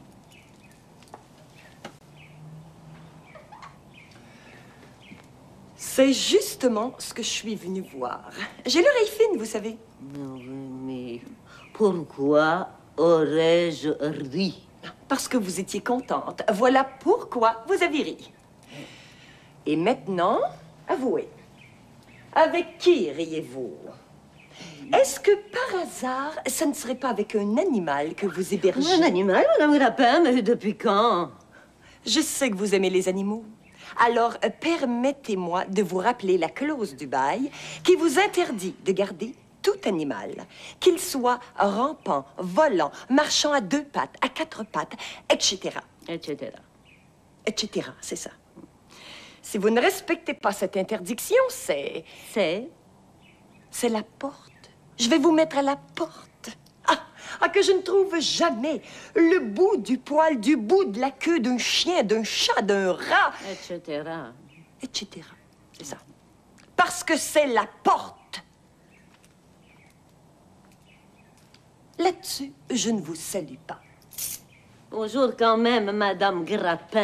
Speaker 10: C'est justement ce que je suis venue voir. J'ai l'oreille fine, vous savez.
Speaker 8: Non, mais pourquoi aurais-je ri?
Speaker 10: Parce que vous étiez contente. Voilà pourquoi vous avez ri. Et maintenant, avouez. Avec qui riez-vous? Est-ce que par hasard, ce ne serait pas avec un animal que vous hébergez?
Speaker 8: Un animal, Madame Grappin? Mais depuis quand?
Speaker 10: Je sais que vous aimez les animaux. Alors, permettez-moi de vous rappeler la clause du bail qui vous interdit de garder tout animal, qu'il soit rampant, volant, marchant à 2 pattes, à 4 pattes, etc.
Speaker 8: Etc.
Speaker 10: Etc., c'est ça. Si vous ne respectez pas cette interdiction, c'est la porte. Je vais vous mettre à la porte. Que je ne trouve jamais le bout du poil, du bout de la queue d'un chien, d'un chat, d'un rat.
Speaker 8: Etc.
Speaker 10: Etc. C'est ça. Parce que c'est la porte. Là-dessus, je ne vous salue pas.
Speaker 8: Bonjour quand même, Madame Grappin.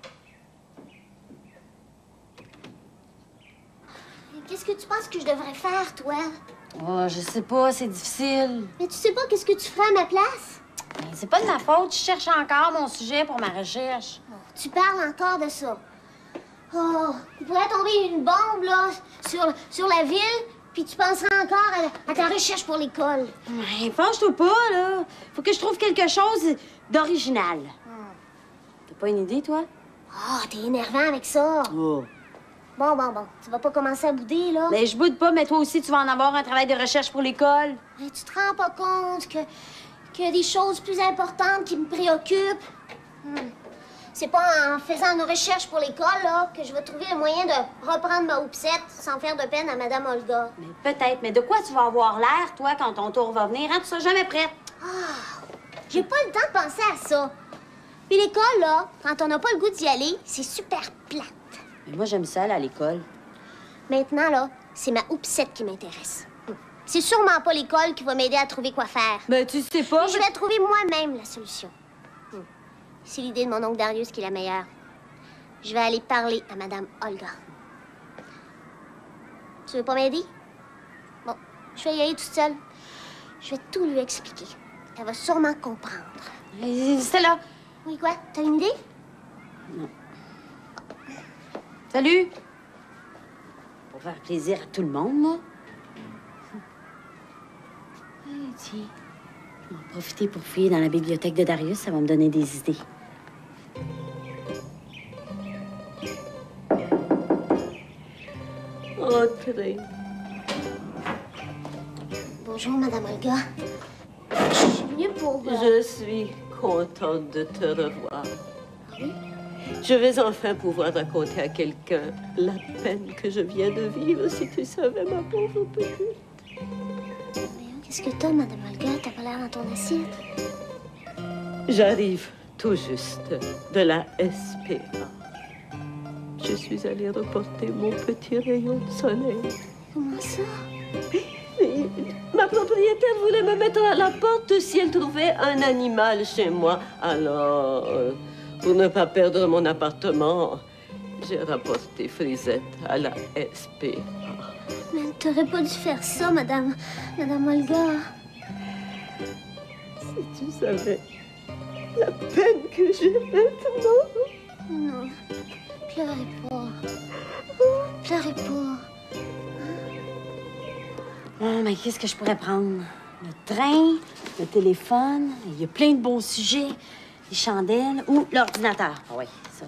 Speaker 1: Qu'est-ce que tu penses que je devrais faire, toi?
Speaker 3: Oh, je sais pas, c'est difficile.
Speaker 1: Mais tu sais pas qu'est-ce que tu ferais à ma place?
Speaker 3: Ben, c'est pas de ma faute, je cherche encore mon sujet pour ma recherche.
Speaker 1: Oh, tu parles encore de ça. Oh, il pourrait tomber une bombe, là, sur la ville, puis tu penseras encore à ta recherche pour l'école.
Speaker 3: Ouais, fâche-toi pas, là. Faut que je trouve quelque chose d'original. T'as pas une idée, toi?
Speaker 1: Oh, t'es énervant avec ça.
Speaker 3: Oh.
Speaker 1: Bon. Tu vas pas commencer à bouder, là?
Speaker 3: Ben, je boude pas, mais toi aussi, tu vas en avoir un travail de recherche pour l'école.
Speaker 1: Mais tu te rends pas compte qu'il y a des choses plus importantes qui me préoccupent? C'est pas en faisant une recherche pour l'école, là, que je vais trouver le moyen de reprendre ma houpsette sans faire de peine à Madame Olga.
Speaker 3: Mais peut-être, mais de quoi tu vas avoir l'air, toi, quand ton tour va venir, hein? Tu seras jamais prête.
Speaker 1: J'ai pas le temps de penser à ça. Puis l'école, là, quand on n'a pas le goût d'y aller, c'est super plate.
Speaker 3: Mais moi, j'aime ça, aller à l'école.
Speaker 1: Maintenant, là, c'est ma houpsette qui m'intéresse. C'est sûrement pas l'école qui va m'aider à trouver quoi faire.
Speaker 3: Ben, tu sais pas.
Speaker 1: Mais je vais trouver moi-même la solution. C'est l'idée de mon oncle Darius qui est la meilleure. Je vais aller parler à Madame Olga. Tu veux pas m'aider? Bon, je vais y aller toute seule. Je vais tout lui expliquer. Elle va sûrement comprendre.
Speaker 3: C'est là.
Speaker 1: Oui, quoi? T'as une idée?
Speaker 3: Non. Salut! Pour faire plaisir à tout le monde, là. Tiens, je vais en profiter pour fouiller dans la bibliothèque de Darius. Ça va me donner des idées.
Speaker 8: Entrez.
Speaker 1: Bonjour, Madame Olga. Je suis venue pour...
Speaker 8: Je suis contente de te revoir.
Speaker 1: Oui?
Speaker 8: Je vais enfin pouvoir raconter à quelqu'un la peine que je viens de vivre, si tu savais, ma pauvre petite.
Speaker 1: Qu'est-ce que t'as, Madame Olga? T'as pas l'air dans ton assiette.
Speaker 8: J'arrive tout juste de la SPA. Je suis allée reporter mon petit rayon de soleil.
Speaker 1: Comment ça?
Speaker 8: Ma propriétaire voulait me mettre à la porte si elle trouvait un animal chez moi. Alors, pour ne pas perdre mon appartement, j'ai rapporté Frisette à la SPA.
Speaker 1: Mais t'aurais pas dû faire ça, Madame Olga.
Speaker 8: Si tu savais la peine que j'ai maintenant.
Speaker 1: Non, pleurez pas. Pleurez pas.
Speaker 3: Oh, mais qu'est-ce que je pourrais prendre? Le train, le téléphone, il y a plein de bons sujets. Les chandelles ou l'ordinateur. Ah oui, ça.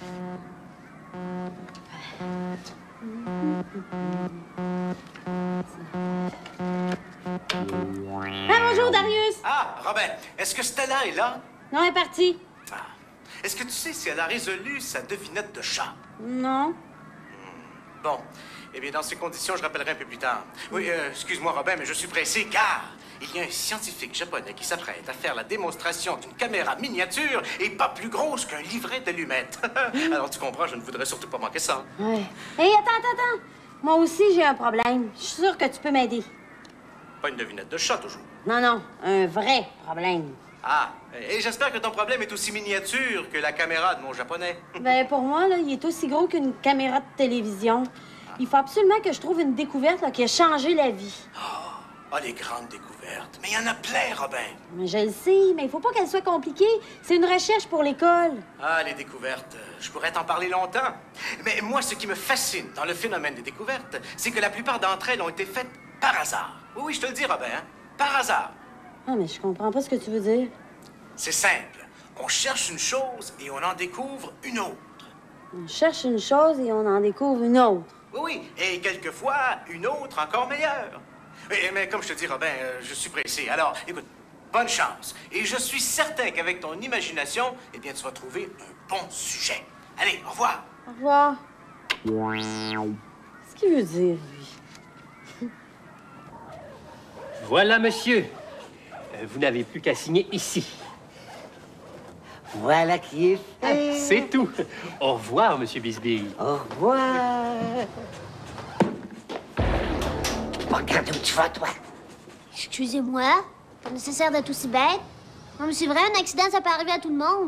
Speaker 3: Ah, bonjour, Darius!
Speaker 2: Ah, Robin, est-ce que Stella est là?
Speaker 3: Non, elle est partie.
Speaker 2: Ah. Est-ce que tu sais si elle a résolu sa devinette de chat?
Speaker 3: Non.
Speaker 2: Bon. Eh bien, dans ces conditions, je rappellerai un peu plus tard. Oui, excuse-moi, Robin, mais je suis pressé, car il y a un scientifique japonais qui s'apprête à faire la démonstration d'une caméra miniature et pas plus grosse qu'un livret d'allumettes. Alors, tu comprends, je ne voudrais surtout pas manquer ça.
Speaker 3: Ouais. Hé, attends. Moi aussi, j'ai un problème. Je suis sûre que tu peux m'aider.
Speaker 2: Pas une devinette de chat, toujours.
Speaker 3: Non, un vrai problème.
Speaker 2: Ah, et j'espère que ton problème est aussi miniature que la caméra de mon japonais.
Speaker 3: Ben, pour moi, là, il est aussi gros qu'une caméra de télévision. Il faut absolument que je trouve une découverte là, qui a changé la vie.
Speaker 2: Oh, les grandes découvertes. Mais il y en a plein, Robin.
Speaker 3: Mais je le sais, mais il faut pas qu'elle soit compliquée. C'est une recherche pour l'école.
Speaker 2: Ah, les découvertes, je pourrais t'en parler longtemps. Mais moi, ce qui me fascine dans le phénomène des découvertes, c'est que la plupart d'entre elles ont été faites par hasard. Oui, je te le dis, Robin, hein? Par hasard.
Speaker 3: Ah, mais je comprends pas ce que tu veux dire.
Speaker 2: C'est simple. On cherche une chose et on en découvre une autre.
Speaker 3: On cherche une chose et on en découvre une autre.
Speaker 2: Oui, et quelquefois, une autre encore meilleure. Mais comme je te dis, Robin, je suis pressé. Alors, écoute, bonne chance. Et je suis certain qu'avec ton imagination, eh bien, tu vas trouver un bon sujet. Allez, au revoir.
Speaker 3: Au revoir.
Speaker 8: Qu'est-ce qu'il veut dire, lui?
Speaker 7: Voilà, monsieur. Vous n'avez plus qu'à signer ici.
Speaker 11: Voilà qui est fait.
Speaker 7: C'est tout. Au revoir, monsieur Bisbille.
Speaker 11: Au revoir. Regarde où tu vas, toi.
Speaker 1: Excusez-moi, pas nécessaire d'être aussi bête. Non, mais c'est vrai, un accident, ça peut arriver à tout le monde.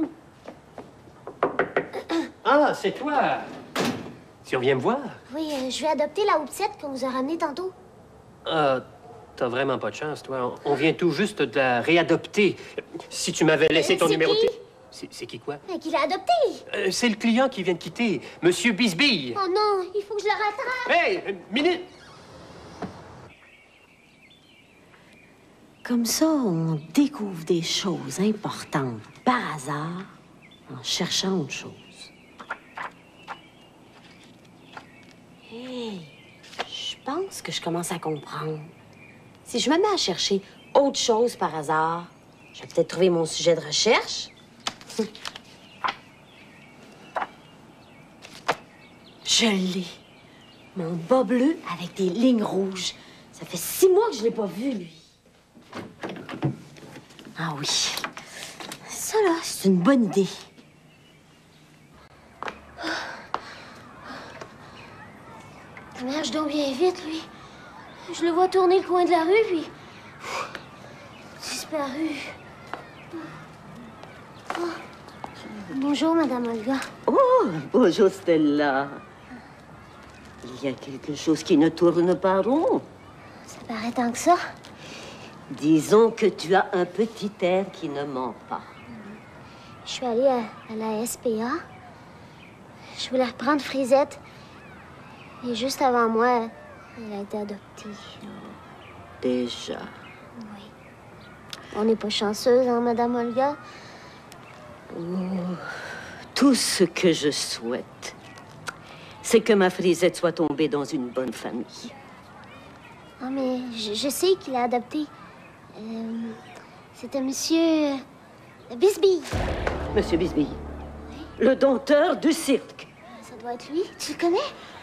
Speaker 7: Ah, c'est toi. Tu reviens me voir?
Speaker 1: Oui, je vais adopter la houpsette qu'on vous a ramenée tantôt.
Speaker 7: Ah, t'as vraiment pas de chance, toi. On vient tout juste de la réadopter. Si tu m'avais laissé ton
Speaker 1: c'est
Speaker 7: numéro de
Speaker 1: qui?
Speaker 7: C'est qui, quoi?
Speaker 1: Qui l'a adopté.
Speaker 7: C'est le client qui vient de quitter, monsieur Bisbille.
Speaker 1: Oh non, il faut que je le rattrape.
Speaker 7: Hey, une minute!
Speaker 3: Comme ça, on découvre des choses importantes par hasard en cherchant autre chose. Hey, je pense que je commence à comprendre. Si je me mets à chercher autre chose par hasard, je vais peut-être trouver mon sujet de recherche. Je l'ai. Mon bas bleu avec des lignes rouges. Ça fait 6 mois que je l'ai pas vu, lui. Ah oui. Ça, là, c'est une bonne idée.
Speaker 1: Il marche donc bien vite, lui. Je le vois tourner le coin de la rue, puis... disparu. Oh. Bonjour, Madame Olga.
Speaker 8: Oh, bonjour, Stella. Il y a quelque chose qui ne tourne pas rond.
Speaker 1: Ça paraît tant que ça.
Speaker 8: Disons que tu as un petit air qui ne ment pas.
Speaker 1: Je suis allée à la SPA. Je voulais reprendre Frisette. Et juste avant moi, elle a été adoptée.
Speaker 8: Déjà.
Speaker 1: Oui. On n'est pas chanceuse, hein, Madame Olga?
Speaker 8: Oh, tout ce que je souhaite, c'est que ma Frisette soit tombée dans une bonne famille.
Speaker 1: Ah, mais je sais qu'il a adopté. C'était Monsieur Bisbille.
Speaker 8: Monsieur Bisbille, le dompteur du cirque.
Speaker 1: Ça doit être lui. Tu le connais?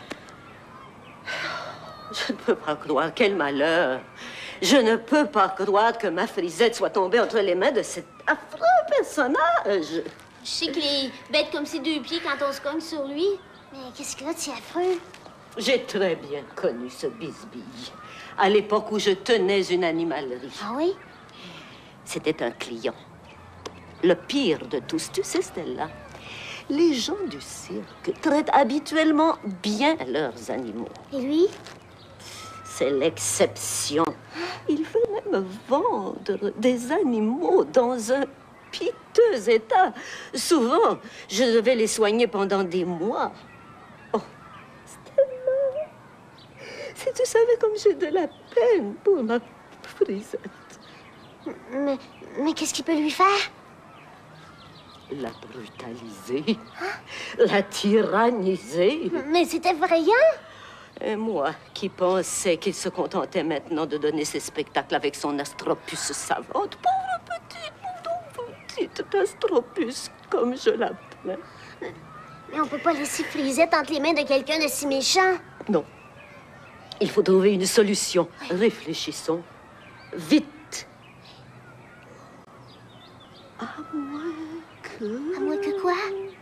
Speaker 8: Je ne peux pas croire, quel malheur. Je ne peux pas croire que ma Frisette soit tombée entre les mains de cet affreux personnage.
Speaker 1: Je sais qu'il est bête comme ses 2 pieds quand on se cogne sur lui. Mais qu'est-ce qu'il a de si affreux?
Speaker 8: J'ai très bien connu ce Bisbille. À l'époque où je tenais une animalerie.
Speaker 1: Ah oui?
Speaker 8: C'était un client. Le pire de tous, tu sais, Stella, les gens du cirque traitent habituellement bien leurs animaux.
Speaker 1: Et lui?
Speaker 8: C'est l'exception. Il venait me vendre des animaux dans un piteux état. Souvent, je devais les soigner pendant des mois. Oh, Stella, si tu savais comme j'ai de la peine pour ma Frisette.
Speaker 1: Mais qu'est-ce qu'il peut lui faire?
Speaker 8: La brutaliser, la tyranniser.
Speaker 1: Mais c'était effrayant.
Speaker 8: Et moi, qui pensais qu'il se contentait maintenant de donner ses spectacles avec son Astropus savante. Pauvre petite Astropus, comme je l'appelais.
Speaker 1: Mais on peut pas laisser Frisette entre les mains de quelqu'un de si méchant.
Speaker 8: Non. Il faut trouver une solution. Réfléchissons. Vite. À moins que...
Speaker 1: À moins que quoi?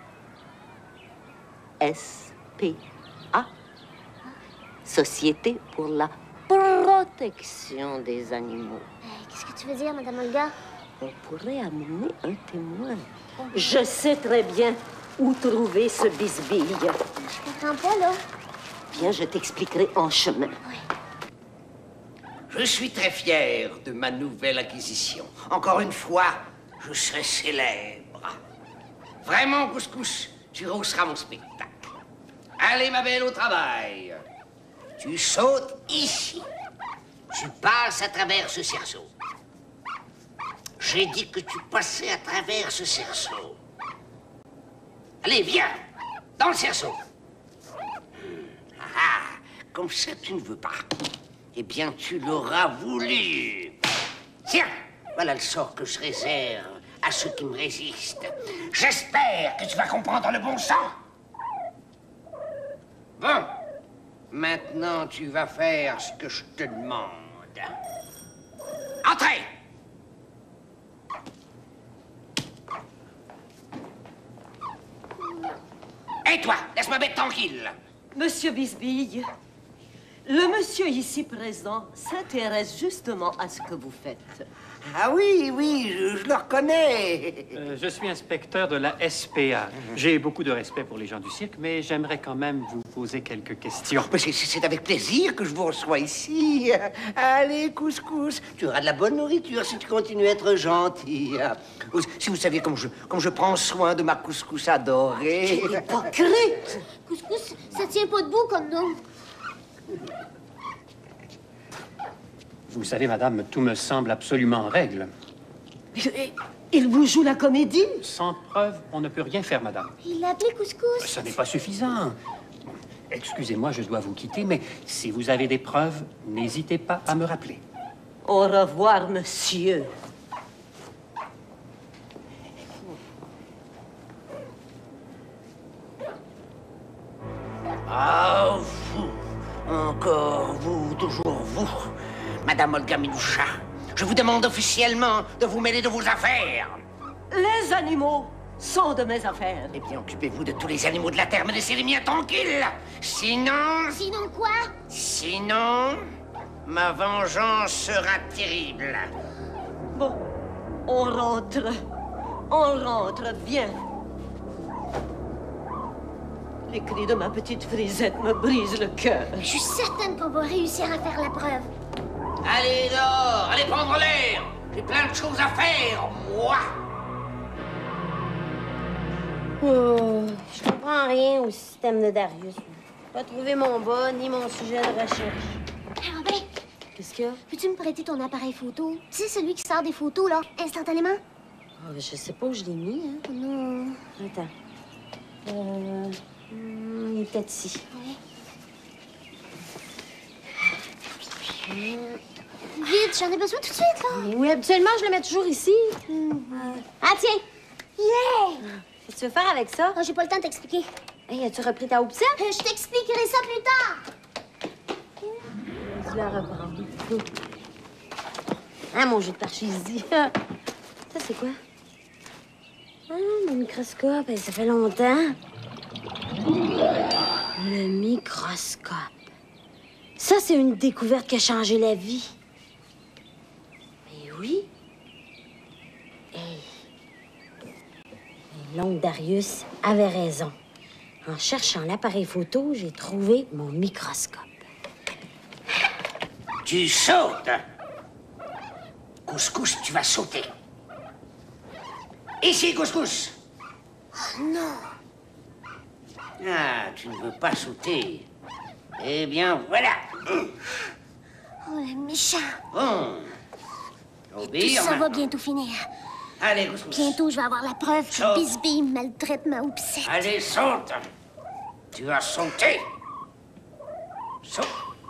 Speaker 8: SPA. Société pour la protection des animaux.
Speaker 1: Qu'est-ce que tu veux dire, Madame Olga?
Speaker 8: On pourrait amener un témoin. Je sais très bien où trouver ce Bisbille.
Speaker 1: Je comprends pas, là.
Speaker 8: Viens, je t'expliquerai en chemin.
Speaker 1: Oui.
Speaker 11: Je suis très fier de ma nouvelle acquisition. Encore une fois, je serai célèbre. Vraiment, Couscous, tu rehausseras mon spectacle. Allez, ma belle, au travail. Tu sautes ici. Tu passes à travers ce cerceau. J'ai dit que tu passais à travers ce cerceau. Allez, viens, dans le cerceau. Ah, comme ça, tu ne veux pas. Eh bien, tu l'auras voulu. Tiens, voilà le sort que je réserve à ceux qui me résistent. J'espère que tu vas comprendre le bon sens. Bon. Maintenant, tu vas faire ce que je te demande. Entrez! Et toi, laisse-moi bête tranquille.
Speaker 8: Monsieur Bisbille, le monsieur ici présent s'intéresse justement à ce que vous faites.
Speaker 11: Ah oui, je le reconnais.
Speaker 7: Je suis inspecteur de la SPA. J'ai beaucoup de respect pour les gens du cirque, mais j'aimerais quand même vous poser quelques questions.
Speaker 11: C'est avec plaisir que je vous reçois ici. Allez, couscous, tu auras de la bonne nourriture si tu continues à être gentil. Si vous saviez comme je prends soin de ma couscous adorée.
Speaker 1: Hypocrite! Couscous, ça tient pas debout comme nous.
Speaker 7: Vous savez, madame, tout me semble absolument en règle.
Speaker 8: Il vous joue la comédie?
Speaker 7: Sans preuve, on ne peut rien faire, madame.
Speaker 1: Il l'a appelé Couscous.
Speaker 7: Ce n'est pas suffisant. Excusez-moi, je dois vous quitter, mais si vous avez des preuves, n'hésitez pas à me rappeler.
Speaker 8: Au revoir, monsieur.
Speaker 11: Ah, vous, encore vous, toujours vous, Madame Olga Minoucha. Je vous demande officiellement de vous mêler de vos affaires.
Speaker 8: Les animaux sont de mes affaires.
Speaker 11: Eh bien, occupez-vous de tous les animaux de la terre, mais laissez les miens tranquilles. Sinon...
Speaker 1: Sinon quoi?
Speaker 11: Sinon, ma vengeance sera terrible.
Speaker 8: Bon, on rentre. On rentre, bien. Les cris de ma petite frisette me brisent le cœur.
Speaker 1: Je suis certaine qu'on va réussir à faire la preuve.
Speaker 11: Allez dehors, allez prendre l'air. J'ai plein de choses à faire, moi.
Speaker 3: Je comprends rien au système de Darius. Pas trouvé mon bas ni mon sujet de recherche.
Speaker 1: Hey, Robin!
Speaker 3: Qu'est-ce qu'il y a?
Speaker 1: Peux-tu me prêter ton appareil photo? Tu sais, celui qui sort des photos, là, instantanément?
Speaker 3: Oh, je sais pas où je l'ai mis, hein.
Speaker 1: Oh non.
Speaker 3: Attends. Il est peut-être ici.
Speaker 1: Vite, j'en ai besoin tout de suite, là.
Speaker 3: Mais oui, habituellement, je le mets toujours ici. Ah, tiens!
Speaker 1: Yeah!
Speaker 3: Qu'est-ce que tu veux faire avec ça?
Speaker 1: Oh, j'ai pas le temps de t'expliquer.
Speaker 3: Hey, as-tu repris ta houppette?
Speaker 1: Je t'expliquerai ça plus tard.
Speaker 3: Tu la reprends. Ah, mon jeu de parchesie. Ça, c'est quoi? Ah, mon microscope. Ça fait longtemps. Le microscope. Ça, c'est une découverte qui a changé la vie. Mais oui. Hey. L'oncle Darius avait raison. En cherchant l'appareil photo, j'ai trouvé mon microscope.
Speaker 11: Tu sautes. Couscous, tu vas sauter. Ici, Couscous.
Speaker 1: Oh non.
Speaker 11: Ah, tu ne veux pas sauter. Eh bien, voilà.
Speaker 1: Oh, le méchant.
Speaker 11: Bon.
Speaker 1: Tout
Speaker 11: Obéir
Speaker 1: ça va
Speaker 11: maintenant.
Speaker 1: bientôt finir.
Speaker 11: Allez, Couscous.
Speaker 1: Bientôt, je vais avoir la preuve
Speaker 11: Saute.
Speaker 1: que Bisbee maltraite ma houppette.
Speaker 11: Allez, saute. Tu vas sauter. Saute.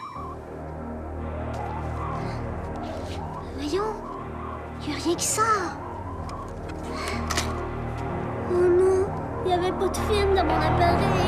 Speaker 1: Voyons, il n'y a rien qui sort. Oh non, il n'y avait pas de film dans mon appareil.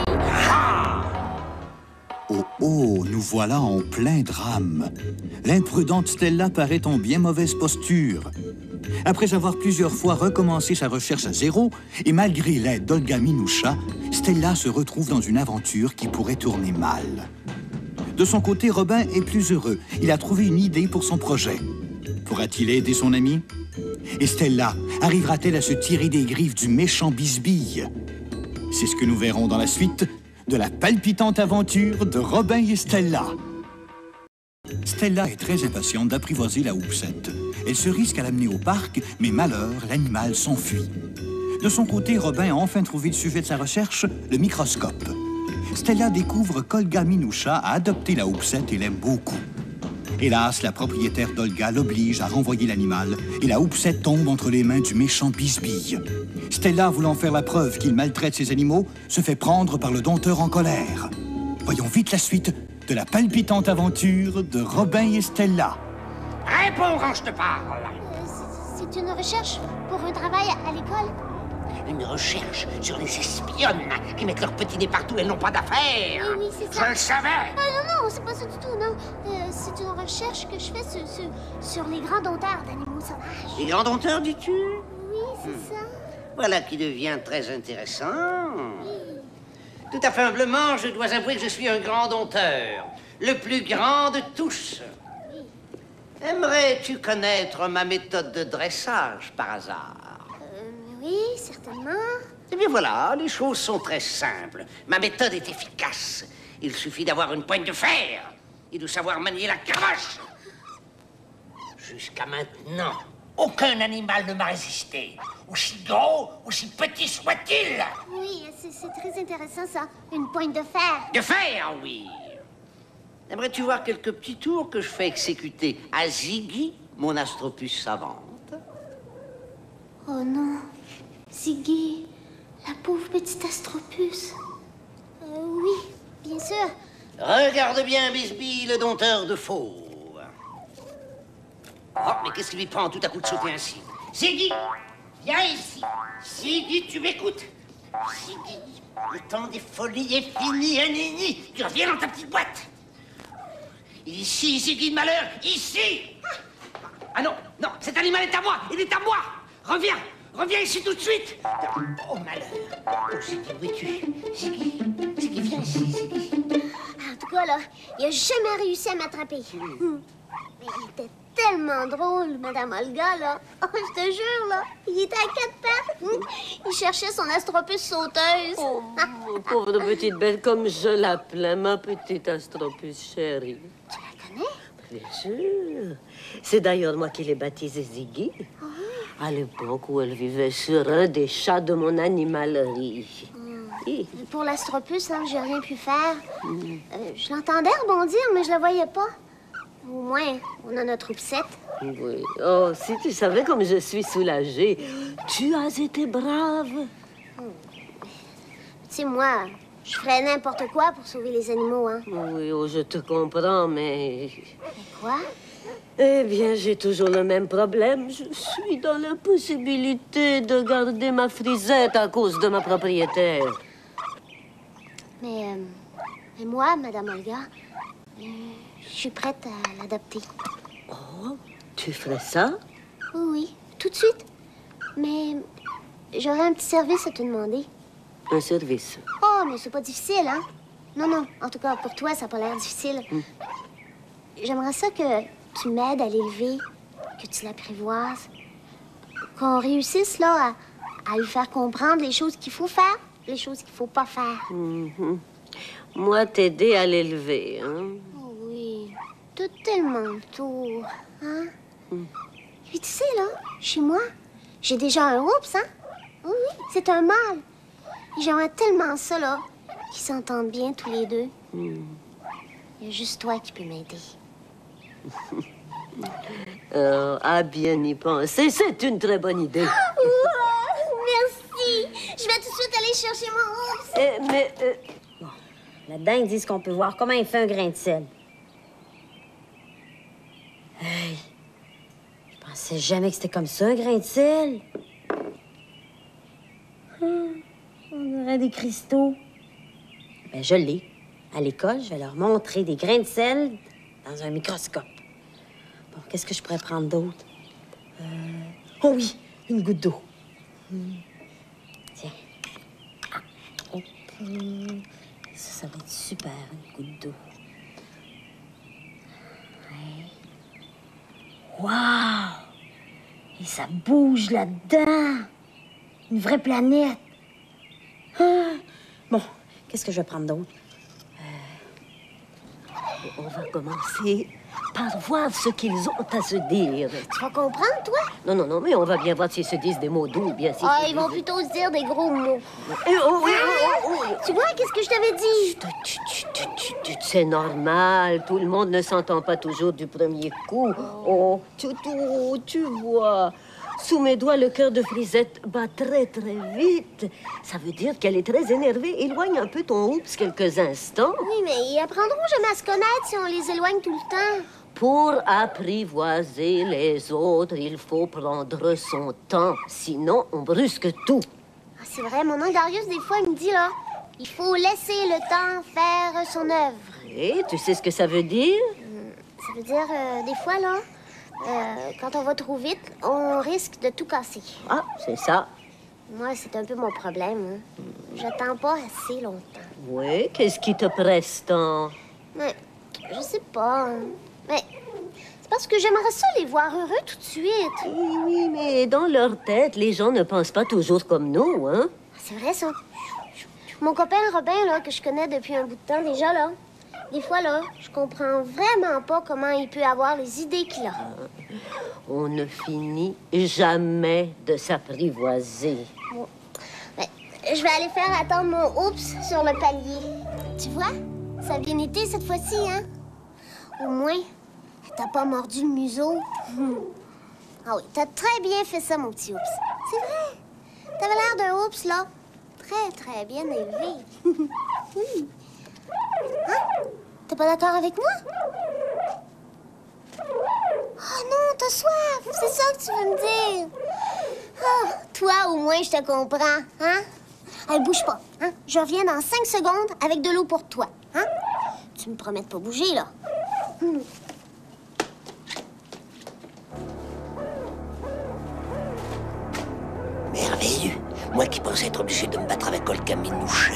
Speaker 6: Oh, oh, nous voilà en plein drame. L'imprudente Stella paraît en bien mauvaise posture. Après avoir plusieurs fois recommencé sa recherche à zéro, et malgré l'aide d'Olga Minoucha, Stella se retrouve dans une aventure qui pourrait tourner mal. De son côté, Robin est plus heureux. Il a trouvé une idée pour son projet. Pourra-t-il aider son ami? Et Stella arrivera-t-elle à se tirer des griffes du méchant Bisbille? C'est ce que nous verrons dans la suite de la palpitante aventure de Robin et Stella. Stella est très impatiente d'apprivoiser la houppette. Elle se risque à l'amener au parc, mais malheur, l'animal s'enfuit. De son côté, Robin a enfin trouvé le sujet de sa recherche, le microscope. Stella découvre qu'Olga Minoucha a adopté la houppette et l'aime beaucoup. Hélas, la propriétaire d'Olga l'oblige à renvoyer l'animal et la houppette tombe entre les mains du méchant Bisbille. Stella, voulant faire la preuve qu'il maltraite ses animaux, se fait prendre par le dompteur en colère. Voyons vite la suite de la palpitante aventure de Robin et Stella.
Speaker 11: Réponds quand je te parle.
Speaker 1: C'est une recherche pour un travail à l'école.
Speaker 11: une recherche sur les espionnes qui mettent leur petit nez partout et n'ont pas d'affaires.
Speaker 1: Oui, c'est ça.
Speaker 11: Je le savais.
Speaker 1: Ah, non, c'est pas ça du tout, non. C'est une recherche que je fais sur les grands dompteurs d'animaux sauvages.
Speaker 11: Les grands dompteurs, dis-tu?
Speaker 1: Oui, c'est ça.
Speaker 11: Voilà qui devient très intéressant. Tout à fait humblement, je dois avouer que je suis un grand dompteur. Le plus grand de tous. Aimerais-tu connaître ma méthode de dressage, par hasard?
Speaker 1: Oui, certainement.
Speaker 11: Eh bien voilà, les choses sont très simples. Ma méthode est efficace. Il suffit d'avoir une poigne de fer et de savoir manier la cravache. Jusqu'à maintenant, aucun animal ne m'a résisté. Aussi gros, aussi petit soit-il.
Speaker 1: Oui, c'est très intéressant, ça. Une poigne de fer.
Speaker 11: De fer, oui. Aimerais-tu voir quelques petits tours que je fais exécuter à Ziggy, mon astropus savante?
Speaker 1: Oh non. Ziggy, la pauvre petite astropus. Oui, bien sûr.
Speaker 11: Regarde bien Bisbee, le dompteur de fauves. Oh, mais qu'est-ce qui lui prend tout à coup de sauter ainsi? Ziggy, viens ici. Ziggy, tu m'écoutes? Ziggy, le temps des folies est fini, Nini. Tu reviens dans ta petite boîte. Ici, Ziggy de malheur, ici. Ah non, non, cet animal est à moi, il est à moi. Reviens, reviens ici tout de suite. Oh malheur. Oh Ziggy, où es-tu? Ziggy, Ziggy, viens ici, Ziggy.
Speaker 1: En tout cas, là, il a jamais réussi à m'attraper. Mais il était tellement drôle, Madame Olga, là. Oh, je te jure, là, il était à quatre pattes. Il cherchait son astropus sauteuse.
Speaker 8: Oh, pauvre petite belle, comme je l'appelais, ma petite astropus chérie.
Speaker 1: Tu la connais?
Speaker 8: Bien sûr. C'est d'ailleurs moi qui l'ai baptisée Ziggy. À l'époque où elle vivait sur un des chats de mon animalerie.
Speaker 1: Pour l'astropus, hein, j'ai rien pu faire. Je l'entendais rebondir, mais je la voyais pas. Au moins, on a notre oupsette.
Speaker 8: Oui. Oh, si tu savais comme je suis soulagée. Tu as été brave.
Speaker 1: Tu sais, moi, je ferais n'importe quoi pour sauver les animaux, hein.
Speaker 8: Oui, oh, je te comprends, mais...
Speaker 1: Quoi?
Speaker 8: Eh bien, j'ai toujours le même problème. Je suis dans l'impossibilité de garder ma frisette à cause de ma propriétaire.
Speaker 1: Mais moi, Madame Olga, je suis prête à l'adopter.
Speaker 8: Oh, tu ferais ça?
Speaker 1: Oui, oui, tout de suite. Mais j'aurais un petit service à te demander.
Speaker 8: Un service?
Speaker 1: Oh, mais c'est pas difficile, hein? Non, non, en tout cas, pour toi, ça n'a pas l'air difficile. J'aimerais ça que tu m'aides à l'élever, que tu l'apprivoises, qu'on réussisse, là, à lui faire comprendre les choses qu'il faut faire, les choses qu'il faut pas faire.
Speaker 8: Moi, t'aider à l'élever, hein?
Speaker 1: Oh oui, t'as tellement de tours, hein? Puis tu sais, là, chez moi, j'ai déjà un oups, hein? Oui, oui, c'est un mâle. Et j'aimerais tellement ça, là, qu'ils s'entendent bien tous les deux. Il y a juste toi qui peux m'aider.
Speaker 8: À bien y penser, c'est une très bonne idée.
Speaker 1: Merci! Je vais tout de suite aller chercher mon oups.
Speaker 3: Bon, là-dedans, ils disent qu'on peut voir comment il fait un grain de sel. Hey! Je pensais jamais que c'était comme ça, un grain de sel. On aurait des cristaux. Ben, je l'ai. À l'école, je vais leur montrer des grains de sel dans un microscope. Bon, qu'est-ce que je pourrais prendre d'autre? Oh oui, une goutte d'eau. Tiens. Hop. Ça va être super, une goutte d'eau. Ouais. Wow! Et ça bouge là-dedans. Une vraie planète. Bon, qu'est-ce que je vais prendre d'autre?
Speaker 8: On va commencer par voir ce qu'ils ont à se dire.
Speaker 1: Tu vas comprendre, toi?
Speaker 8: Non, non, non, mais on va bien voir s'ils se disent des mots doux, bien sûr.
Speaker 1: Ah, ils vont plutôt se dire des gros mots. Tu vois, qu'est-ce que je t'avais dit?
Speaker 8: C'est normal, tout le monde ne s'entend pas toujours du premier coup. Oh, tu vois, sous mes doigts, le cœur de Frisette bat très, très vite. Ça veut dire qu'elle est très énervée. Éloigne un peu ton oups quelques instants.
Speaker 1: Oui, mais ils apprendront jamais à se connaître si on les éloigne tout le temps.
Speaker 8: Pour apprivoiser les autres, il faut prendre son temps. Sinon, on brusque tout.
Speaker 1: Ah, c'est vrai, mon oncle Darius, des fois, il me dit, là, il faut laisser le temps faire son œuvre.
Speaker 8: Et tu sais ce que ça veut dire?
Speaker 1: Ça veut dire, des fois, là, quand on va trop vite, on risque de tout casser.
Speaker 8: Ah, c'est ça.
Speaker 1: Moi, c'est un peu mon problème. Hein. J'attends pas assez longtemps.
Speaker 8: Oui, qu'est-ce qui te presse tant?
Speaker 1: Mais, je sais pas. Mais, c'est parce que j'aimerais ça les voir heureux tout de suite.
Speaker 8: Oui, oui, mais dans leur tête, les gens ne pensent pas toujours comme nous, hein?
Speaker 1: C'est vrai, ça. Mon copain Robin, là, que je connais depuis un bout de temps déjà, là, des fois, là, je comprends vraiment pas comment il peut avoir les idées qu'il a.
Speaker 8: On ne finit jamais de s'apprivoiser.
Speaker 1: Bon. Mais, je vais aller faire attendre mon oups sur le palier. Tu vois? Ça a bien été cette fois-ci, hein? Au moins, t'as pas mordu le museau. Ah oui, t'as très bien fait ça, mon petit oups. C'est vrai. T'avais l'air d'un oups, là. Très, très bien élevé. Oui. Hein? T'es pas d'accord avec moi? Oh non, t'as soif. C'est ça que tu veux me dire. Oh, toi, au moins, je te comprends, hein? Allez, bouge pas, hein? Je reviens dans 5 secondes avec de l'eau pour toi, hein? Tu me promets de pas bouger, là.
Speaker 11: Merveilleux. Moi qui pensais être obligé de me battre avec Olga Minouche.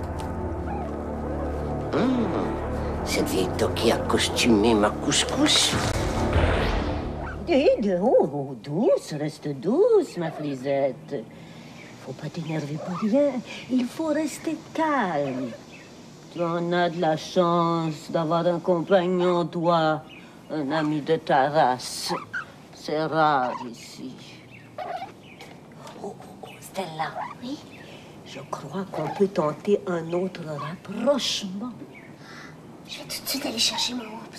Speaker 11: Cette vieille toquée a costumé ma couscous.
Speaker 8: Oh, douce, reste douce, ma Flisette. Faut pas t'énerver pour rien. Il faut rester calme. Tu en as de la chance d'avoir un compagnon, toi. Un ami de ta race. C'est rare ici. Oh, Stella.
Speaker 1: Oui?
Speaker 8: Je crois qu'on peut tenter un autre rapprochement.
Speaker 1: Je vais tout de suite aller chercher mon oups.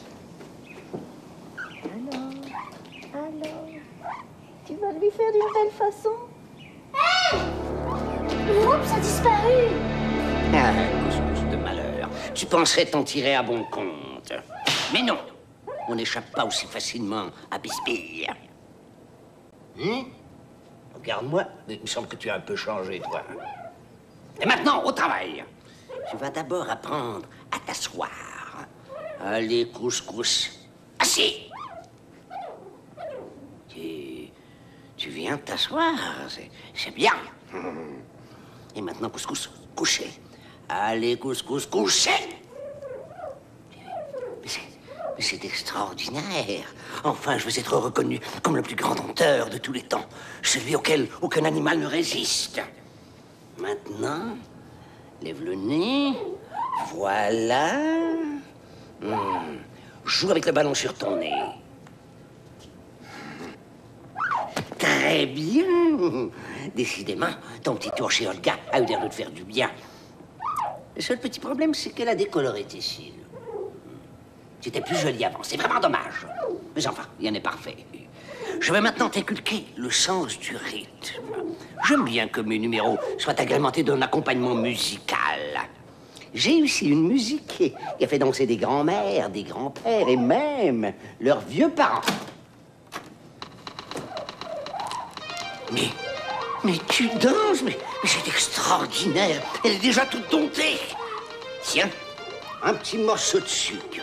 Speaker 8: Alors, tu vas lui faire d'une belle façon?
Speaker 1: Hey! Le oups a disparu!
Speaker 11: Ah, couscous de malheur. Tu penserais t'en tirer à bon compte. Mais non, on n'échappe pas aussi facilement à Bisbille. Regarde-moi, il me semble que tu as un peu changé, toi. Et maintenant, au travail. Tu vas d'abord apprendre à t'asseoir. Allez, couscous. Assis. Tu viens t'asseoir, c'est bien. Et maintenant, couscous, coucher. Allez, couscous, coucher. Mais c'est extraordinaire. Enfin, je vais être reconnu comme le plus grand dompteur de tous les temps. Celui auquel aucun animal ne résiste. Maintenant, lève le nez. Voilà. Joue avec le ballon sur ton nez. Très bien. Décidément, ton petit tour chez Olga a eu l'air de te faire du bien. Le seul petit problème, c'est qu'elle a décoloré tes cils. Tu étais plus jolie avant. C'est vraiment dommage. Mais enfin, rien n'est parfait. Je vais maintenant t'inculquer le sens du rythme. J'aime bien que mes numéros soient agrémentés d'un accompagnement musical. J'ai ici une musique qui a fait danser des grands-mères, des grands-pères et même leurs vieux parents. Mais tu danses, mais c'est extraordinaire. Elle est déjà toute domptée. Tiens, un petit morceau de sucre.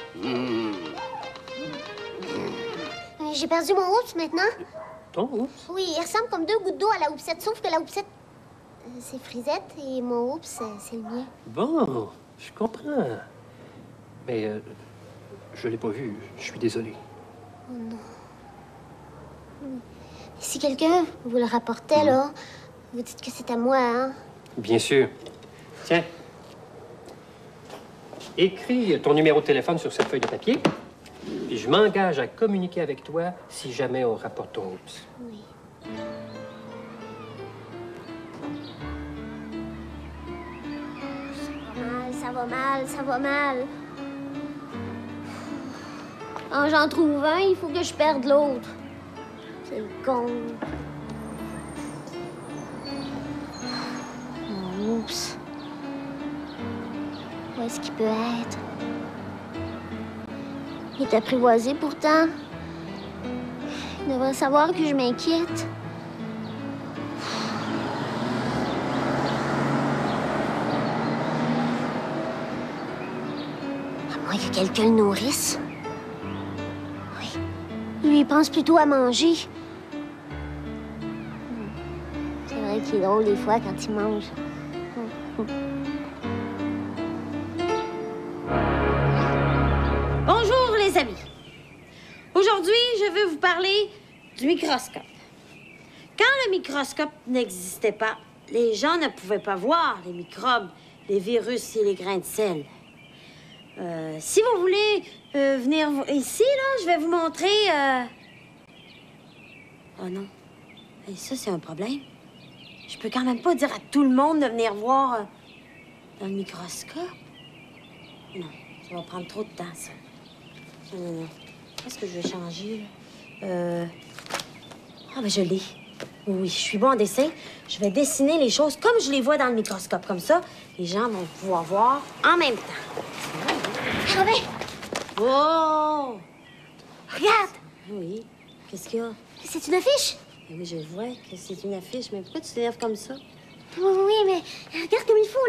Speaker 1: J'ai perdu mon oups maintenant.
Speaker 7: Ton oups?
Speaker 1: Oui, il ressemble comme 2 gouttes d'eau à la houpsette, sauf que la houpsette, c'est Frisette et mon oups, c'est le mien.
Speaker 7: Bon, je comprends. Mais je l'ai pas vu. Je suis désolé.
Speaker 1: Oh non. Si quelqu'un vous le rapportait, là, vous dites que c'est à moi, hein?
Speaker 7: Bien sûr. Tiens. Écris ton numéro de téléphone sur cette feuille de papier. Et je m'engage à communiquer avec toi si jamais on rapporte ton oups.
Speaker 1: Oui. Ça va mal, ça va mal. Quand j'en trouve un, il faut que je perde l'autre. C'est le con. Mon oups. Où est-ce qu'il peut être? Il est apprivoisé pourtant. Il devrait savoir que je m'inquiète. moins que quelqu'un le nourrisse. Oui. Lui, il pense plutôt à manger. C'est vrai qu'il est drôle des fois quand il mange.
Speaker 3: Bonjour, les amis. Aujourd'hui, je veux vous parler du microscope. Quand le microscope n'existait pas, les gens ne pouvaient pas voir les microbes, les virus et les grains de sel. Si vous voulez venir ici, là, je vais vous montrer... Oh non. Et ça, c'est un problème. Je peux quand même pas dire à tout le monde de venir voir dans le microscope. Non, ça va prendre trop de temps, ça. Non. Qu'est-ce que je vais changer, là? Ah, ben je l'ai. Oui, je suis bon en dessin. Je vais dessiner les choses comme je les vois dans le microscope. Comme ça, les gens vont pouvoir voir en même temps.
Speaker 1: Robin!
Speaker 3: Oh!
Speaker 1: Regarde!
Speaker 3: Oui. Qu'est-ce qu'il y a?
Speaker 1: C'est une affiche?
Speaker 3: Oui, je vois que c'est une affiche, mais pourquoi tu t'énerves comme ça?
Speaker 1: Oui, mais regarde comme il faut,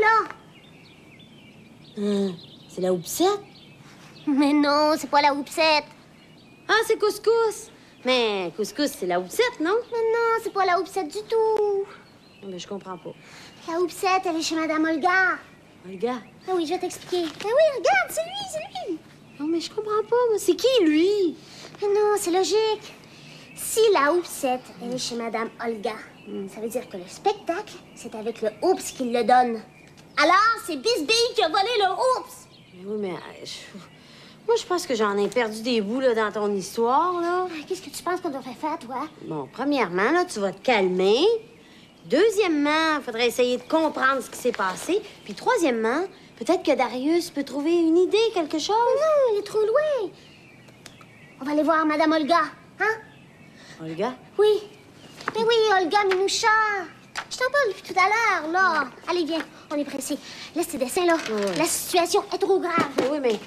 Speaker 1: là.
Speaker 3: C'est la houpsette?
Speaker 1: Mais non, c'est pas la houpsette.
Speaker 3: Ah, c'est Couscous. Mais Couscous, c'est la houpsette, non?
Speaker 1: Mais non, c'est pas la houpsette du tout.
Speaker 3: Non, mais je comprends pas.
Speaker 1: La houpsette, elle est chez Madame Olga.
Speaker 3: Olga?
Speaker 1: Ah oui, je vais t'expliquer. Ah oui, regarde, c'est lui.
Speaker 3: Non, mais je comprends pas, moi. C'est qui, lui?
Speaker 1: Mais non, c'est logique. Si la houpsette, elle est chez Madame Olga, ça veut dire que le spectacle, c'est avec le Oups qu'il le donne. Alors, c'est Bisbee qui a volé le Oups.
Speaker 3: Oui, mais... Moi, je pense que j'en ai perdu des bouts, là, dans ton histoire, là.
Speaker 1: Qu'est-ce que tu penses qu'on devrait faire, toi?
Speaker 3: Bon, premièrement, là, tu vas te calmer. Deuxièmement, il faudrait essayer de comprendre ce qui s'est passé. Puis troisièmement, peut-être que Darius peut trouver une idée, quelque chose.
Speaker 1: Non, il est trop loin. On va aller voir Madame Olga, hein?
Speaker 3: Olga?
Speaker 1: Oui. Mais oui, Olga Minoucha. Je t'en parle depuis tout à l'heure, là. Allez, viens, on est pressés. Laisse tes dessins, là.
Speaker 3: Oui.
Speaker 1: La situation est trop grave.
Speaker 3: Oui, mais...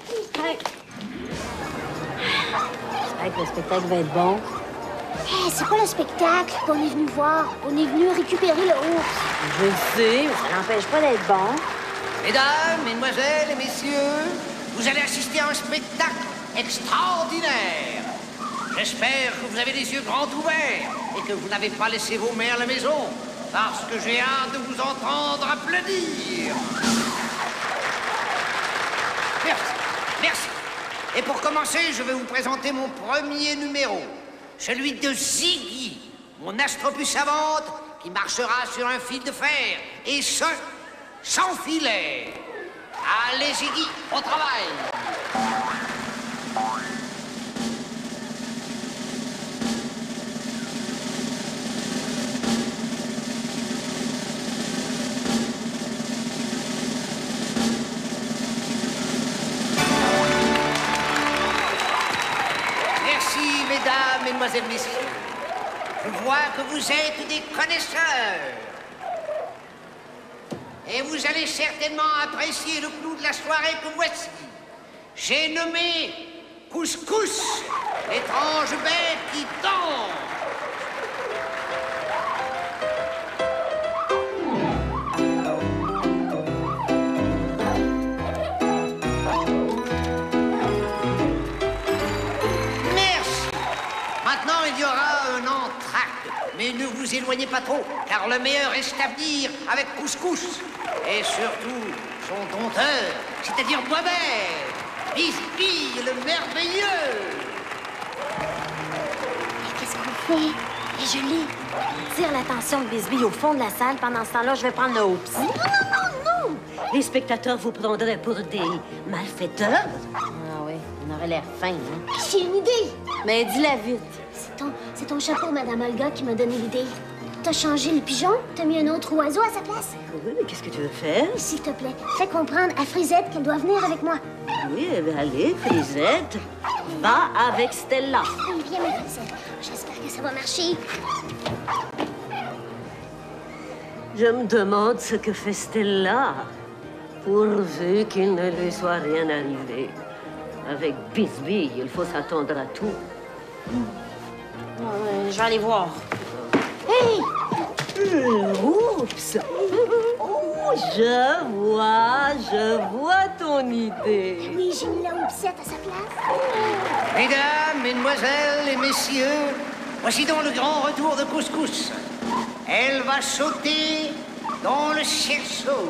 Speaker 3: J'espère que le spectacle va être bon.
Speaker 1: Hey, c'est pas le spectacle qu'on est venu voir. On est venu récupérer le Ours.
Speaker 3: Je le sais, mais ça n'empêche pas d'être bon.
Speaker 11: Mesdames, mesdemoiselles et messieurs, vous allez assister à un spectacle extraordinaire. J'espère que vous avez les yeux grands ouverts et que vous n'avez pas laissé vos mères à la maison, parce que j'ai hâte de vous entendre applaudir. Merci. Et pour commencer, je vais vous présenter mon premier numéro, celui de Ziggy, mon astropus savante qui marchera sur un fil de fer, et ce, sans filet. Allez, Ziggy, au travail. Mesdames, mesdemoiselles, messieurs, je vois que vous êtes des connaisseurs. Et vous allez certainement apprécier le clou de la soirée que voici. J'ai nommé Couscous, l'étrange bête qui danse. Maintenant, il y aura un entracte. Mais ne vous éloignez pas trop, car le meilleur reste à venir avec Couscous. Et surtout, son dompteur, c'est-à-dire moi-même, Bisbee, le merveilleux.
Speaker 1: Et qu'est-ce qu'on fait?
Speaker 3: Et je l'ai. Tire l'attention de Bisbee au fond de la salle. Pendant ce temps-là, je vais prendre le Oups.
Speaker 8: Non! Les spectateurs vous prendraient pour des malfaiteurs.
Speaker 3: Ah oui, on aurait l'air fin, hein?
Speaker 1: J'ai une idée.
Speaker 3: Mais dis-la vite.
Speaker 1: C'est ton chapeau, Madame Olga, qui m'a donné l'idée. T'as changé le pigeon, t'as mis un autre oiseau à sa place.
Speaker 8: Oui, mais qu'est-ce que tu veux faire?
Speaker 1: S'il te plaît, fais comprendre à Frisette qu'elle doit venir avec moi.
Speaker 8: Oui, eh bien, allez, Frisette, va avec Stella.
Speaker 1: Oui, viens, ma Frisette. J'espère que ça va marcher.
Speaker 8: Je me demande ce que fait Stella, pourvu qu'il ne lui soit rien arrivé. Avec Bisbee, il faut s'attendre à tout.
Speaker 3: Je vais aller voir.
Speaker 8: Hey! Oups! Je vois ton idée.
Speaker 1: Oui, j'ai mis la houppette à sa place.
Speaker 11: Mesdames, mesdemoiselles et messieurs, voici donc le grand retour de Couscous. Elle va sauter dans le cerceau.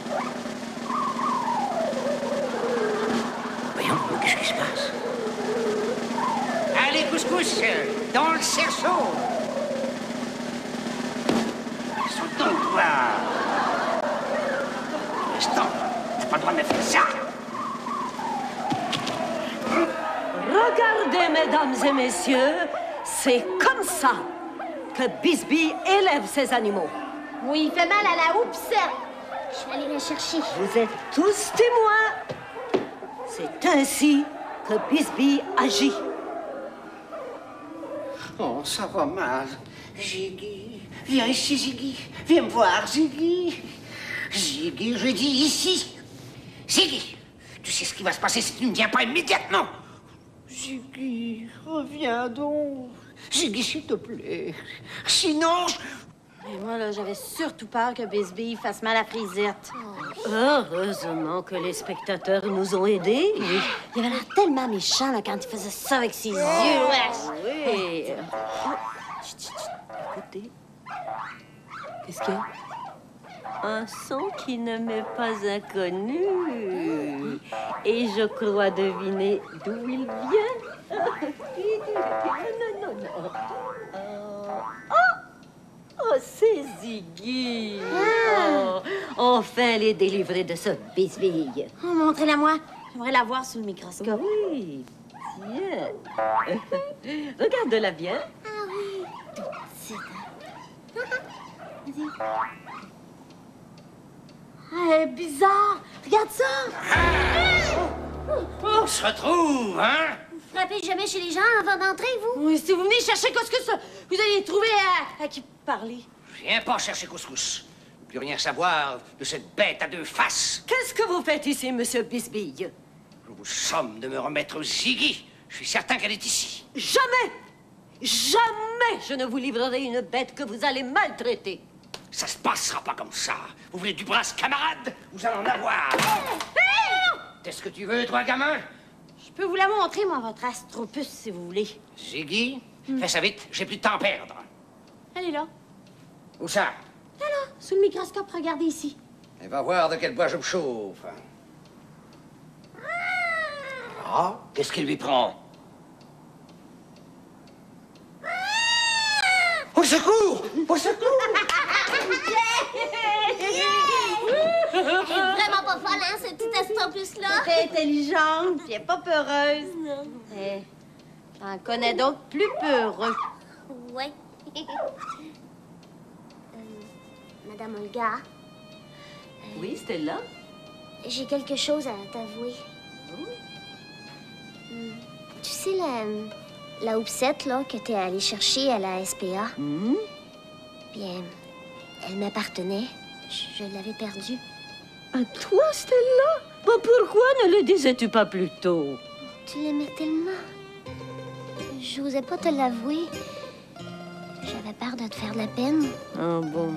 Speaker 11: Voyons, qu'est-ce qui se passe? Allez, Couscous, dans le cerceau. Saute donc, toi. Stop, t'as pas le droit de me faire ça.
Speaker 8: Regardez, mesdames et messieurs, c'est comme ça que Bisbee élève ses animaux.
Speaker 3: Oui, il fait mal à la houppette.
Speaker 1: Je vais aller la chercher.
Speaker 8: Vous êtes tous témoins. C'est ainsi que Bisbee agit.
Speaker 11: Oh, ça va mal. Ziggy, viens ici, Ziggy. Viens me voir, Ziggy. Ziggy, je dis ici. Ziggy, tu sais ce qui va se passer si tu ne viens pas immédiatement. Ziggy, reviens donc. Ziggy, s'il te plaît. Sinon,
Speaker 3: Mais moi, là, j'avais surtout peur que Bisbee fasse mal à Frisette.
Speaker 8: Heureusement que les spectateurs nous ont aidés.
Speaker 3: Oui. Il avait l'air tellement méchant là, quand il faisait ça avec ses yeux. Wesh!
Speaker 8: Oui. Chut, chut, chut. Écoutez. Qu'est-ce qu'il y a? Un son qui ne m'est pas inconnu. Et je crois deviner d'où il vient. Non. Oh, c'est Ziggy. Oh, enfin, elle est délivrée de ce Bisbee.
Speaker 3: Oh, montrez-la-moi. J'aimerais la voir sous le microscope.
Speaker 8: Oui, tiens. Regarde-la bien.
Speaker 1: Ah oui.
Speaker 3: Petite, hein? Vas-y. Ah, elle est bizarre. Regarde ça.
Speaker 11: on se retrouve, hein?
Speaker 1: Vous frappez jamais chez les gens avant d'entrer, vous?
Speaker 3: Oui, si vous venez chercher Couscous, vous allez trouver à qui parler.
Speaker 11: Je viens pas chercher Couscous. Plus rien savoir de cette bête à deux faces.
Speaker 8: Qu'est-ce que vous faites ici, monsieur Bisbee?
Speaker 11: Je vous somme de me remettre Ziggy. Je suis certain qu'elle est ici.
Speaker 8: Jamais! Jamais je ne vous livrerai une bête que vous allez maltraiter.
Speaker 11: Ça se passera pas comme ça. Vous voulez du brasse, camarade? Vous allez en avoir. Qu'est-ce que tu veux, toi, gamin?
Speaker 3: Je peux vous la montrer, moi, votre astropus, si vous voulez.
Speaker 11: Ziggy, fais ça vite. J'ai plus de temps à perdre.
Speaker 3: Elle est là.
Speaker 11: Où ça?
Speaker 3: Là, sous le microscope, regardez ici.
Speaker 11: Elle va voir de quel bois je me chauffe. Ah, qu'est-ce qu'il lui prend? Au secours! Au secours!
Speaker 1: Elle est vraiment pas folle, hein, cette petite astropus-là?
Speaker 3: Elle est intelligente, puis elle est pas peureuse. J'en connais d'autres plus peureux.
Speaker 1: Ouais. Madame Olga,
Speaker 8: Oui, Stella?
Speaker 1: j'ai quelque chose à t'avouer. Tu sais, la houppette, là, que t'es allée chercher à la SPA, bien, elle m'appartenait. Je l'avais perdue.
Speaker 8: À toi, Stella? Bah, pourquoi ne le disais-tu pas plus tôt?
Speaker 1: Tu l'aimais tellement. J'osais pas te l'avouer. J'avais peur de te faire de la peine.
Speaker 8: Ah bon?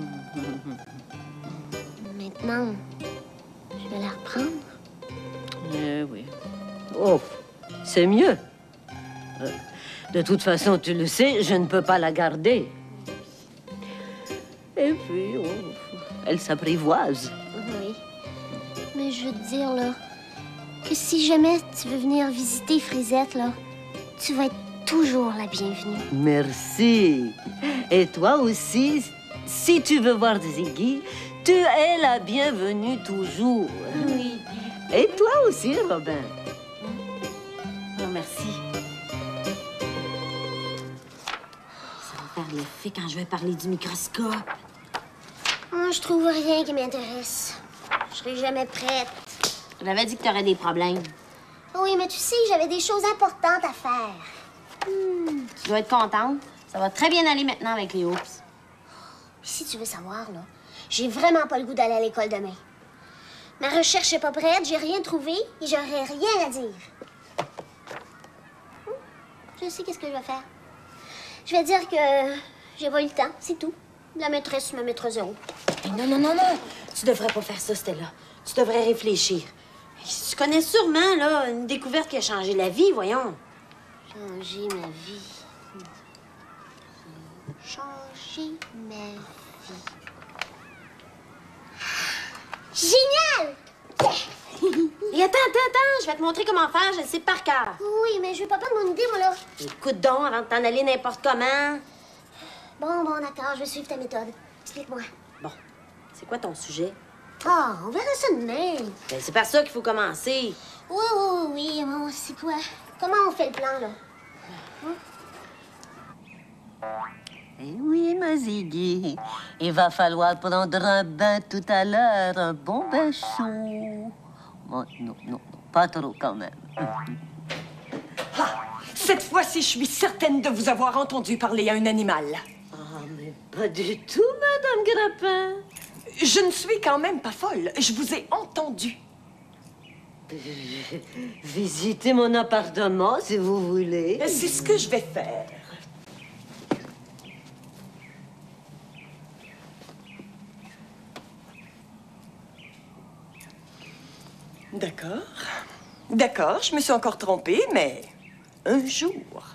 Speaker 1: Maintenant, je vais la reprendre.
Speaker 8: Oui. Oh, c'est mieux. De toute façon, tu le sais, je ne peux pas la garder. Et puis, elle s'apprivoise.
Speaker 1: Oui. Mais je veux te dire, là, que si jamais tu veux venir visiter Frisette, là, tu vas être toujours la bienvenue.
Speaker 8: Merci. Et toi aussi, si tu veux voir Ziggy, tu es la bienvenue toujours.
Speaker 3: Oui.
Speaker 8: Et toi aussi, Robin.
Speaker 3: Oh, merci. Ça va faire l'effet quand je vais parler du microscope.
Speaker 1: Moi, je trouve rien qui m'intéresse. Je serai jamais prête.
Speaker 3: Je l'avais dit que tu aurais des problèmes.
Speaker 1: Oui, mais tu sais, j'avais des choses importantes à faire.
Speaker 3: Tu dois être contente. Ça va très bien aller maintenant avec les hoops.
Speaker 1: Si tu veux savoir, là, j'ai vraiment pas le goût d'aller à l'école demain. Ma recherche est pas prête, j'ai rien trouvé et j'aurai rien à dire. Je sais qu'est-ce que je vais faire. Je vais dire que j'ai pas eu le temps, c'est tout. La maîtresse me mettra 0.
Speaker 3: Non, non, non, non. Tu devrais pas faire ça, Stella. Tu devrais réfléchir. Tu connais sûrement, là, une découverte qui a changé la vie, voyons.
Speaker 1: Changer ma vie. Changer ma vie. Génial!
Speaker 3: Et attends, je vais te montrer comment faire, je le sais par cœur.
Speaker 1: Oui, mais je vais pas prendre mon idée, moi, là.
Speaker 3: Écoute donc, avant de t'en aller n'importe comment.
Speaker 1: Bon, d'accord, je vais suivre ta méthode. Explique-moi.
Speaker 3: Bon, c'est quoi ton sujet?
Speaker 1: Ah, on verra ça demain.
Speaker 3: Ben, c'est par ça qu'il faut commencer.
Speaker 1: Oui, bon, c'est quoi? Comment on fait le plan, là?
Speaker 8: Eh oui, ma Ziggy. Il va falloir prendre un bain tout à l'heure, un bon bain chaud. Oh, non, pas trop quand même.
Speaker 10: Ah, cette fois-ci, je suis certaine de vous avoir entendu parler à un animal.
Speaker 8: Ah, mais pas du tout, Madame Grappin.
Speaker 10: Je ne suis quand même pas folle. Je vous ai entendu.
Speaker 8: Visitez mon appartement, si vous voulez.
Speaker 10: C'est ce que je vais faire. D'accord, je me suis encore trompée, mais un jour.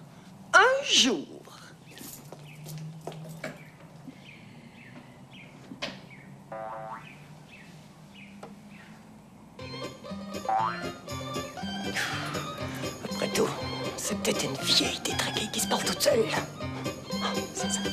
Speaker 10: Après tout, c'est peut-être une vieille détraquée qui se parle toute seule. Ah, c'est ça.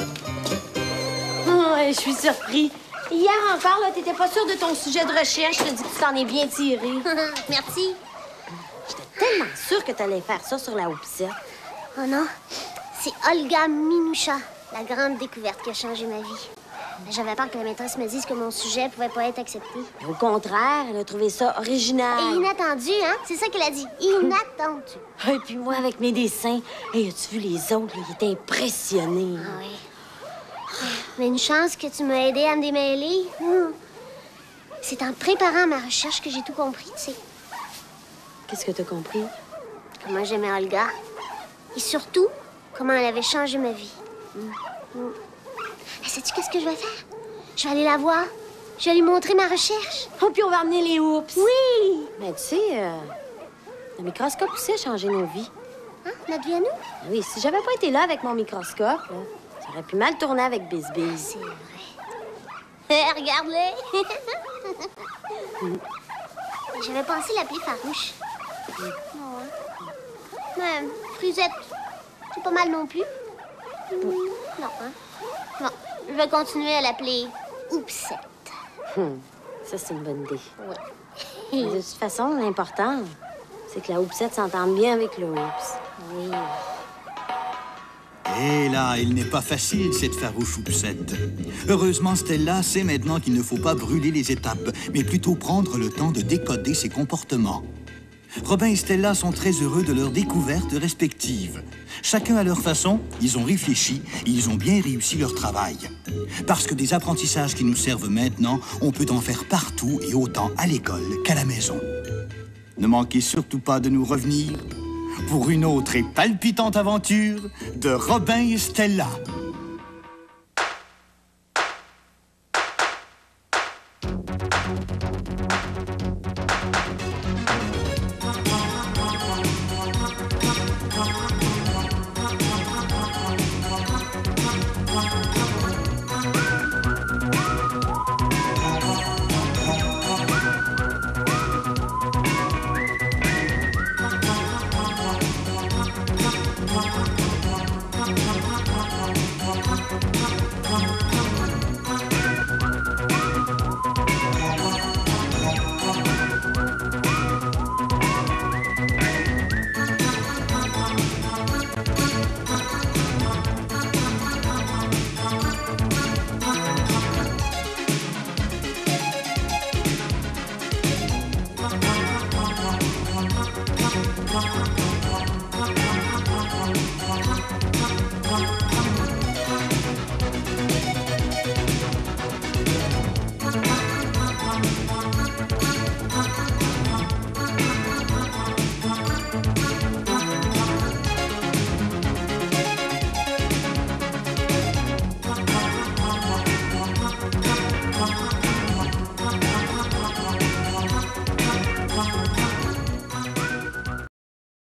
Speaker 3: Oh, je suis surpris. Hier encore, là, t'étais pas sûre de ton sujet de recherche. Je te dis que tu t'en es bien tiré.
Speaker 1: Merci.
Speaker 3: J'étais tellement sûre que t'allais faire ça sur la houppette.
Speaker 1: Oh non, c'est Olga Minoucha, la grande découverte qui a changé ma vie. J'avais peur que la maîtresse me dise que mon sujet pouvait pas être accepté.
Speaker 3: Au contraire, elle a trouvé ça original.
Speaker 1: Et inattendu, hein? C'est ça qu'elle a dit. Inattendu.
Speaker 3: Et puis moi, avec mes dessins, hey, as-tu vu les autres? Là, ils étaient impressionnés.
Speaker 1: Ah oui. Mais une chance que tu m'as aidé à me démêler. C'est en préparant ma recherche que j'ai tout compris, tu sais.
Speaker 3: Qu'est-ce que t'as compris?
Speaker 1: Comment j'aimais Olga. Et surtout, comment elle avait changé ma vie. Sais-tu qu'est-ce que je vais faire? Je vais aller la voir. Je vais lui montrer ma recherche.
Speaker 3: Oh, puis on va amener les hoops.
Speaker 1: Oui!
Speaker 3: Mais tu sais, le microscope aussi a changé nos vies.
Speaker 1: Hein? Notre vie à nous?
Speaker 3: Oui, si j'avais pas été là avec mon microscope, là, ça aurait pu mal tourner avec Bisbee.
Speaker 1: C'est vrai. Regarde-le! J'avais pensé l'appeler Farouche. Mais Frisette, c'est pas mal non plus. Non, hein? Non, je vais continuer à l'appeler Oupsette.
Speaker 3: Ça, c'est une bonne idée.
Speaker 1: Oui.
Speaker 3: De toute façon, l'important, c'est que la houppette s'entende bien avec le hoops.
Speaker 1: Oui.
Speaker 6: Et là, il n'est pas facile, cette farouche houppette. Heureusement, Stella sait maintenant qu'il ne faut pas brûler les étapes, mais plutôt prendre le temps de décoder ses comportements. Robin et Stella sont très heureux de leurs découvertes respectives. Chacun à leur façon, ils ont réfléchi et ils ont bien réussi leur travail. Parce que des apprentissages qui nous servent maintenant, on peut en faire partout et autant à l'école qu'à la maison. Ne manquez surtout pas de nous revenir pour une autre et palpitante aventure de Robin et Stella.